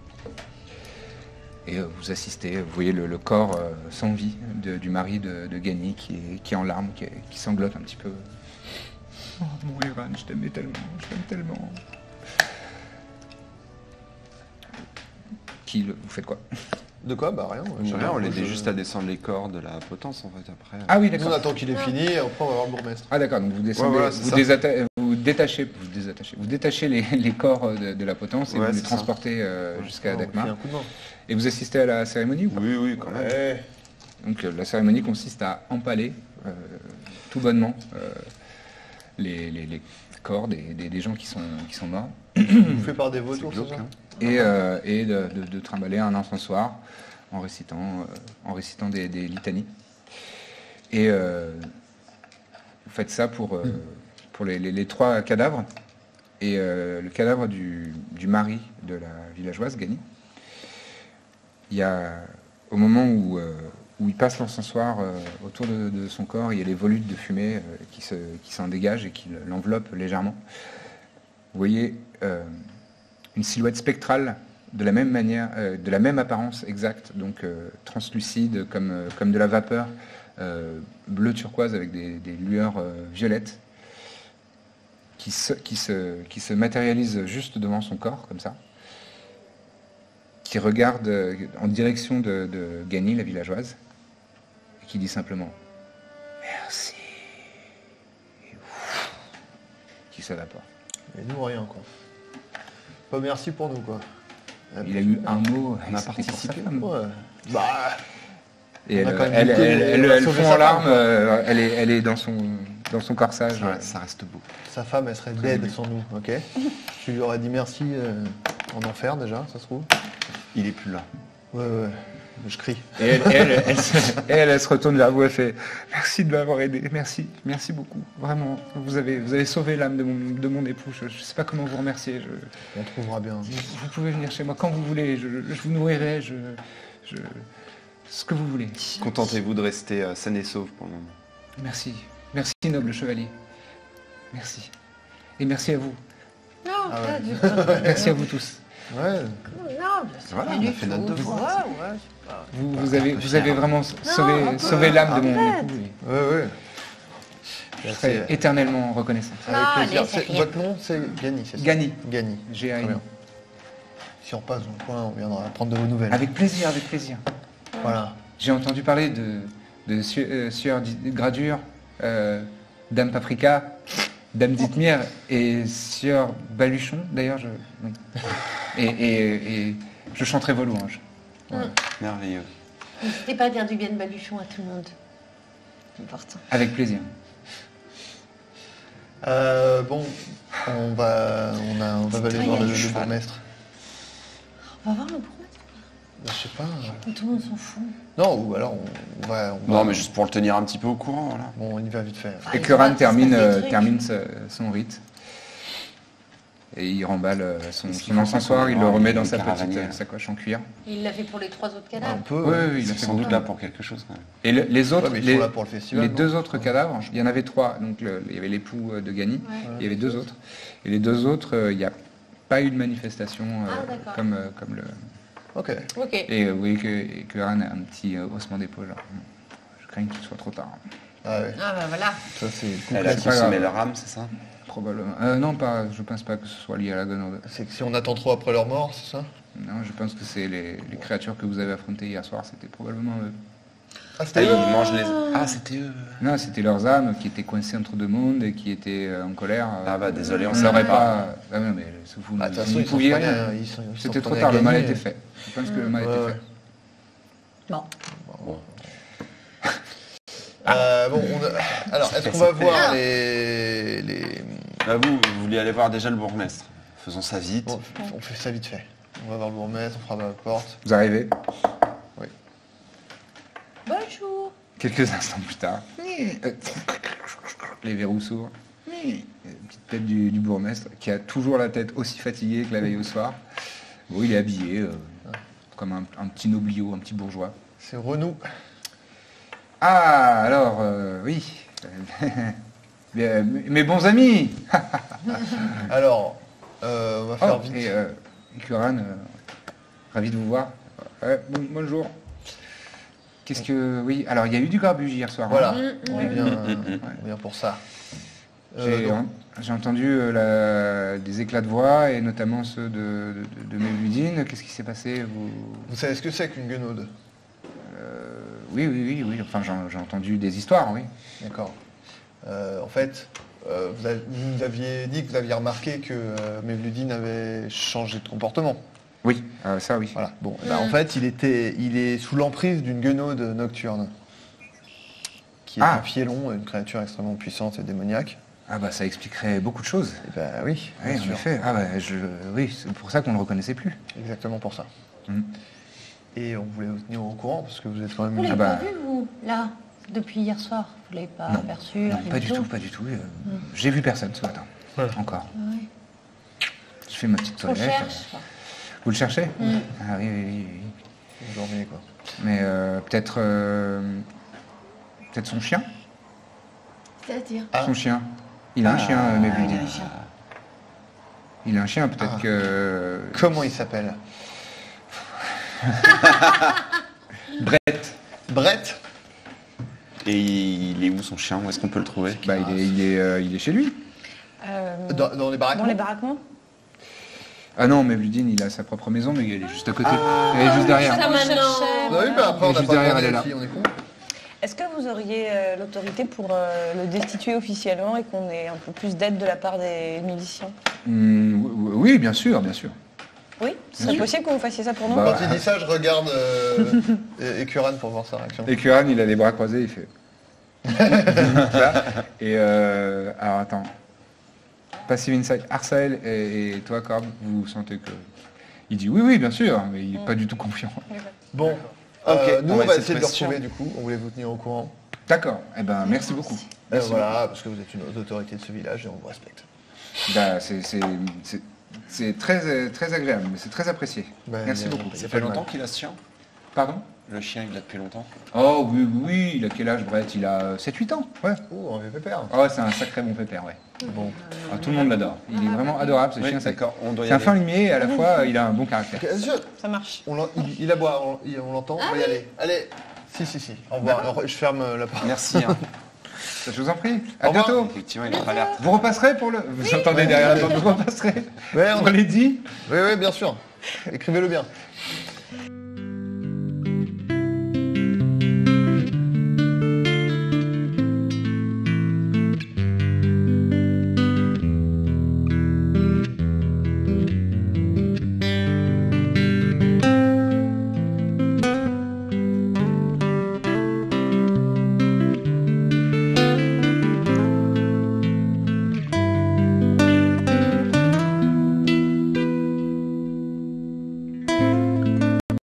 Et vous assistez, vous voyez le corps sans vie du mari de Gani qui est en larmes, qui sanglote un petit peu. Oh mon Iran, je t'aimais tellement, je t'aime tellement. Vous faites quoi? De quoi? Bah rien. Rien, on l'aidait juste à descendre les corps de la potence en fait après. Ah oui, Nous, on d'accord. attend qu'il ait fini et après on va voir le bourgmestre. Ah d'accord, donc vous descendez, Ouais, voilà, c'est vous détachez les corps de la potence et Ouais, vous les c'est ça. transportez jusqu'à On fait Dagmar. un coup de main. Et vous assistez à la cérémonie ou pas? Oui, quand même. Ouais. Donc la cérémonie consiste à empaler tout bonnement les corps des gens qui sont morts Fait par des vautours, glauque, c'est ça? hein. et de trimballer un encensoir en récitant des litanies. Et vous faites ça pour les 3 cadavres et le cadavre du mari de la villageoise, Gani. Il y a, au moment où il passe l'encensoir autour de son corps, il y a les volutes de fumée qui s'en dégagent et qui l'enveloppent légèrement. Vous voyez une silhouette spectrale de la même manière, de la même apparence exacte, donc translucide comme de la vapeur, bleu turquoise avec des lueurs violettes, qui se matérialise juste devant son corps, comme ça, qui regarde en direction de Gani, la villageoise, et qui dit simplement « Merci », et qui s'évapore. Et nous, rien, quoi. Pas merci pour nous, quoi. Il a eu un mot, On a c'était pour sa participé. femme. Ouais. Bah, Et On a elle, quand même elle, lutté, elle, elle, on a elle sauvé fond sa en larmes, femme, quoi. elle est dans son corsage. Ouais, ça reste beau. sa femme, elle serait dead sans nous, ok? Je lui aurais dit merci en enfer, déjà, ça se trouve. Il est plus là. Ouais, ouais. Je crie. Et elle se retourne vers vous, elle fait « Merci de m'avoir aidé, merci beaucoup. Vraiment, vous avez sauvé l'âme de mon époux. Je ne sais pas comment vous remercier. On trouvera bien. Vous pouvez venir chez moi quand vous voulez, je vous nourrirai, ce que vous voulez. Contentez-vous de rester sain et sauf pour le moment. Merci, noble chevalier. Merci. Et merci à vous. Non, Ah pas ouais. du tout. Merci à vous tous. Ouais. Non, c'est Voilà, pas on du a fait tout. notre devoir. Ouais, c'est pas... Vous avez vraiment sauvé l'âme de mon époux. et Ouais, ouais. Je serai éternellement reconnaissant. Avec Ah, plaisir. allez, c'est rien. Votre nom, c'est Gani, c'est ça? Gani. Gani. J'ai Très bien. Si on passe dans le coin, on viendra prendre de vos nouvelles. Avec plaisir, avec plaisir. Voilà. J'ai entendu parler de Sieur Gradure, Dame Paprika, Dame Dithmir et Sieur Baluchon, d'ailleurs. Oui. Et je chanterai vos louanges. Merveilleux. N'hésitez pas à dire du bien de Baluchon à tout le monde. C'est important. Avec plaisir. Bon, on va aller voir le cheval. bourgmestre. On va voir le bourgmestre. Je sais pas. Tout le monde s'en fout. Non, ou alors on va. Non, mais juste pour le tenir un petit peu au courant, voilà. Bon, on y va vite fait. Et il Curran faudra qu'il se passe des trucs. termine son rite. Et il remballe son encensoir, il le remet dans sa caravanier, petite sacoche en cuir. Il l'a fait pour les 3 autres Un cadavres. peu. Oui, oui, il Il a est fait sans beaucoup. doute là pour quelque chose quand même. Et les autres, Ouais, mais ils sont là pour le festival, les non 2 autres cadavres, il y en avait 3. Donc il y avait l'époux de Gani, Ouais. il y avait 2 autres. Et les 2 autres, il n'y a pas eu de manifestation Ah, d'accord. comme le. Ok. Ok. Et vous voyez que Curran a un petit haussement d'épaule. Genre, je crains qu'il soit trop tard. Ah ouais. Ah bah voilà. Ça c'est Elle a complexe. pas consommé grave. leur âme, c'est ça? Probablement. Non, je pense pas que ce soit lié à la gonorde. C'est que si on attend trop après leur mort, c'est ça? Non, je pense que c'est les créatures que vous avez affrontées hier soir, c'était probablement eux. Ah, Ah, c'était ils eux. mangent les... Ah, c'était eux. Non, c'était leurs âmes qui étaient coincées entre 2 mondes et qui étaient en colère. Ah bah, désolé, on on savait n'aurait pas. pas. Ah non, mais vous Bah, de toute vous façon, ne ils pouviez s'en rien. prenaient, ils s'en C'était trop prenaient tard, à le mal gagner. était fait. Je pense que le mal Ouais, était ouais. fait. Bon. Bon, alors, est-ce qu'on va voir les... Bah vous vouliez aller voir déjà le bourgmestre. Faisons ça vite. Bon, on fait ça vite fait. On va voir le bourgmestre, on fera la porte. Vous arrivez Bonjour. quelques instants plus tard. Les verrous s'ouvrent. Petite tête du bourgmestre qui a toujours la tête aussi fatiguée que la veille au soir. Bon, il est habillé comme un petit nobliau, un petit bourgeois. C'est Renou. Ah, alors, oui. Mes bons amis. Alors, on va faire Oh, vite. et Curran, ravi de vous voir. Bonjour. Qu'est-ce que... Oui, alors il y a eu du grabuge hier soir. Voilà, hein. on vient pour ça. J'ai entendu des éclats de voix, et notamment ceux de Mevludin. Qu'est-ce qui s'est passé Vous savez ce que c'est qu'une guenaude? Oui. Enfin, j'ai entendu des histoires, oui. D'accord. En fait, vous nous aviez dit que vous aviez remarqué que Mevludin avait changé de comportement. Oui, ça oui. Voilà. Bon, en fait, il est sous l'emprise d'une guenaude nocturne, qui est un fiélon, une créature extrêmement puissante et démoniaque. Ah bah ça expliquerait beaucoup de choses. Et ben oui, Oui, bien en sûr. effet. Oui, c'est pour ça qu'on ne le reconnaissait plus. Exactement pour ça. Mm. Et on voulait vous tenir au courant parce que vous êtes quand même. Vous l'avez Ah bah. pas vu, vous, là, depuis hier soir? Vous l'avez pas Non. aperçu? Non, rien pas du tout, pas du tout. J'ai vu personne ce matin. Encore. Ouais. Je fais ma petite On le toilette. cherche. Vous le cherchez Mm. Ah oui. Vous dormiez, quoi. Mais peut-être son chien. C'est-à-dire? Son chien. Il a un chien, Mevludin. il a un chien. Il a un chien, peut-être que... Comment il s'appelle? Brett. Et il est où son chien? Où est-ce qu'on peut le trouver? Bah, il est chez lui. Dans les baraquements. Dans les baraquements. Ah non, Mevludin, il a sa propre maison, mais elle est juste à côté. Elle est juste derrière. Ça, maintenant. Oui, mais après, on n'a Juste pas derrière, demandé elle est là. si on est con. Est-ce que vous auriez l'autorité pour le destituer officiellement et qu'on ait un peu plus d'aide de la part des miliciens? Oui, bien sûr, bien sûr. Oui, ce serait possible que vous fassiez ça pour nous? Bah, Quand il dit ça, je regarde Écuran pour voir sa réaction. Et Kuran, il a les bras croisés, il fait... Là. Et alors attends. Passive Insight. Arsael et toi, Corbe, vous sentez que... Il dit oui, bien sûr, mais il n'est pas du tout confiant. Bon, Ok, nous on va on va essayer essayer de de le pression. retrouver du coup. On voulait vous tenir au courant. D'accord, eh ben merci beaucoup. Merci Voilà, parce que vous êtes une haute autorité de ce village et on vous respecte. beaucoup. Bah, c'est très agréable, mais c'est très apprécié. Bah, Merci il y a- beaucoup. il y Ça a fait pas de longtemps mal. qu'il a ce chien? Pardon? Le chien, il l'a depuis longtemps. Oh oui, il a quel âge, Brett? Il a 7-8 ans, ouais. Oh, on fait pépère. Oh, c'est un sacré bon pépère, ouais. Bon. Ah, tout le monde l'adore. Il est vraiment adorable, ce Oui, chien. d'accord, on doit y C'est un aller. fin limier et à la fois, il a un bon caractère. Ok, monsieur, Ça marche. il aboie, on l'entend, on va y aller. Allez, si. Au revoir, je ferme la porte. Merci. Hein. Je vous en prie. À Au revoir. bientôt. Effectivement, il a pas l'air. Vous repasserez pour le... Vous entendez derrière la porte, vous repasserez Ouais, pour les 10. oui, bien sûr. Écrivez-le bien.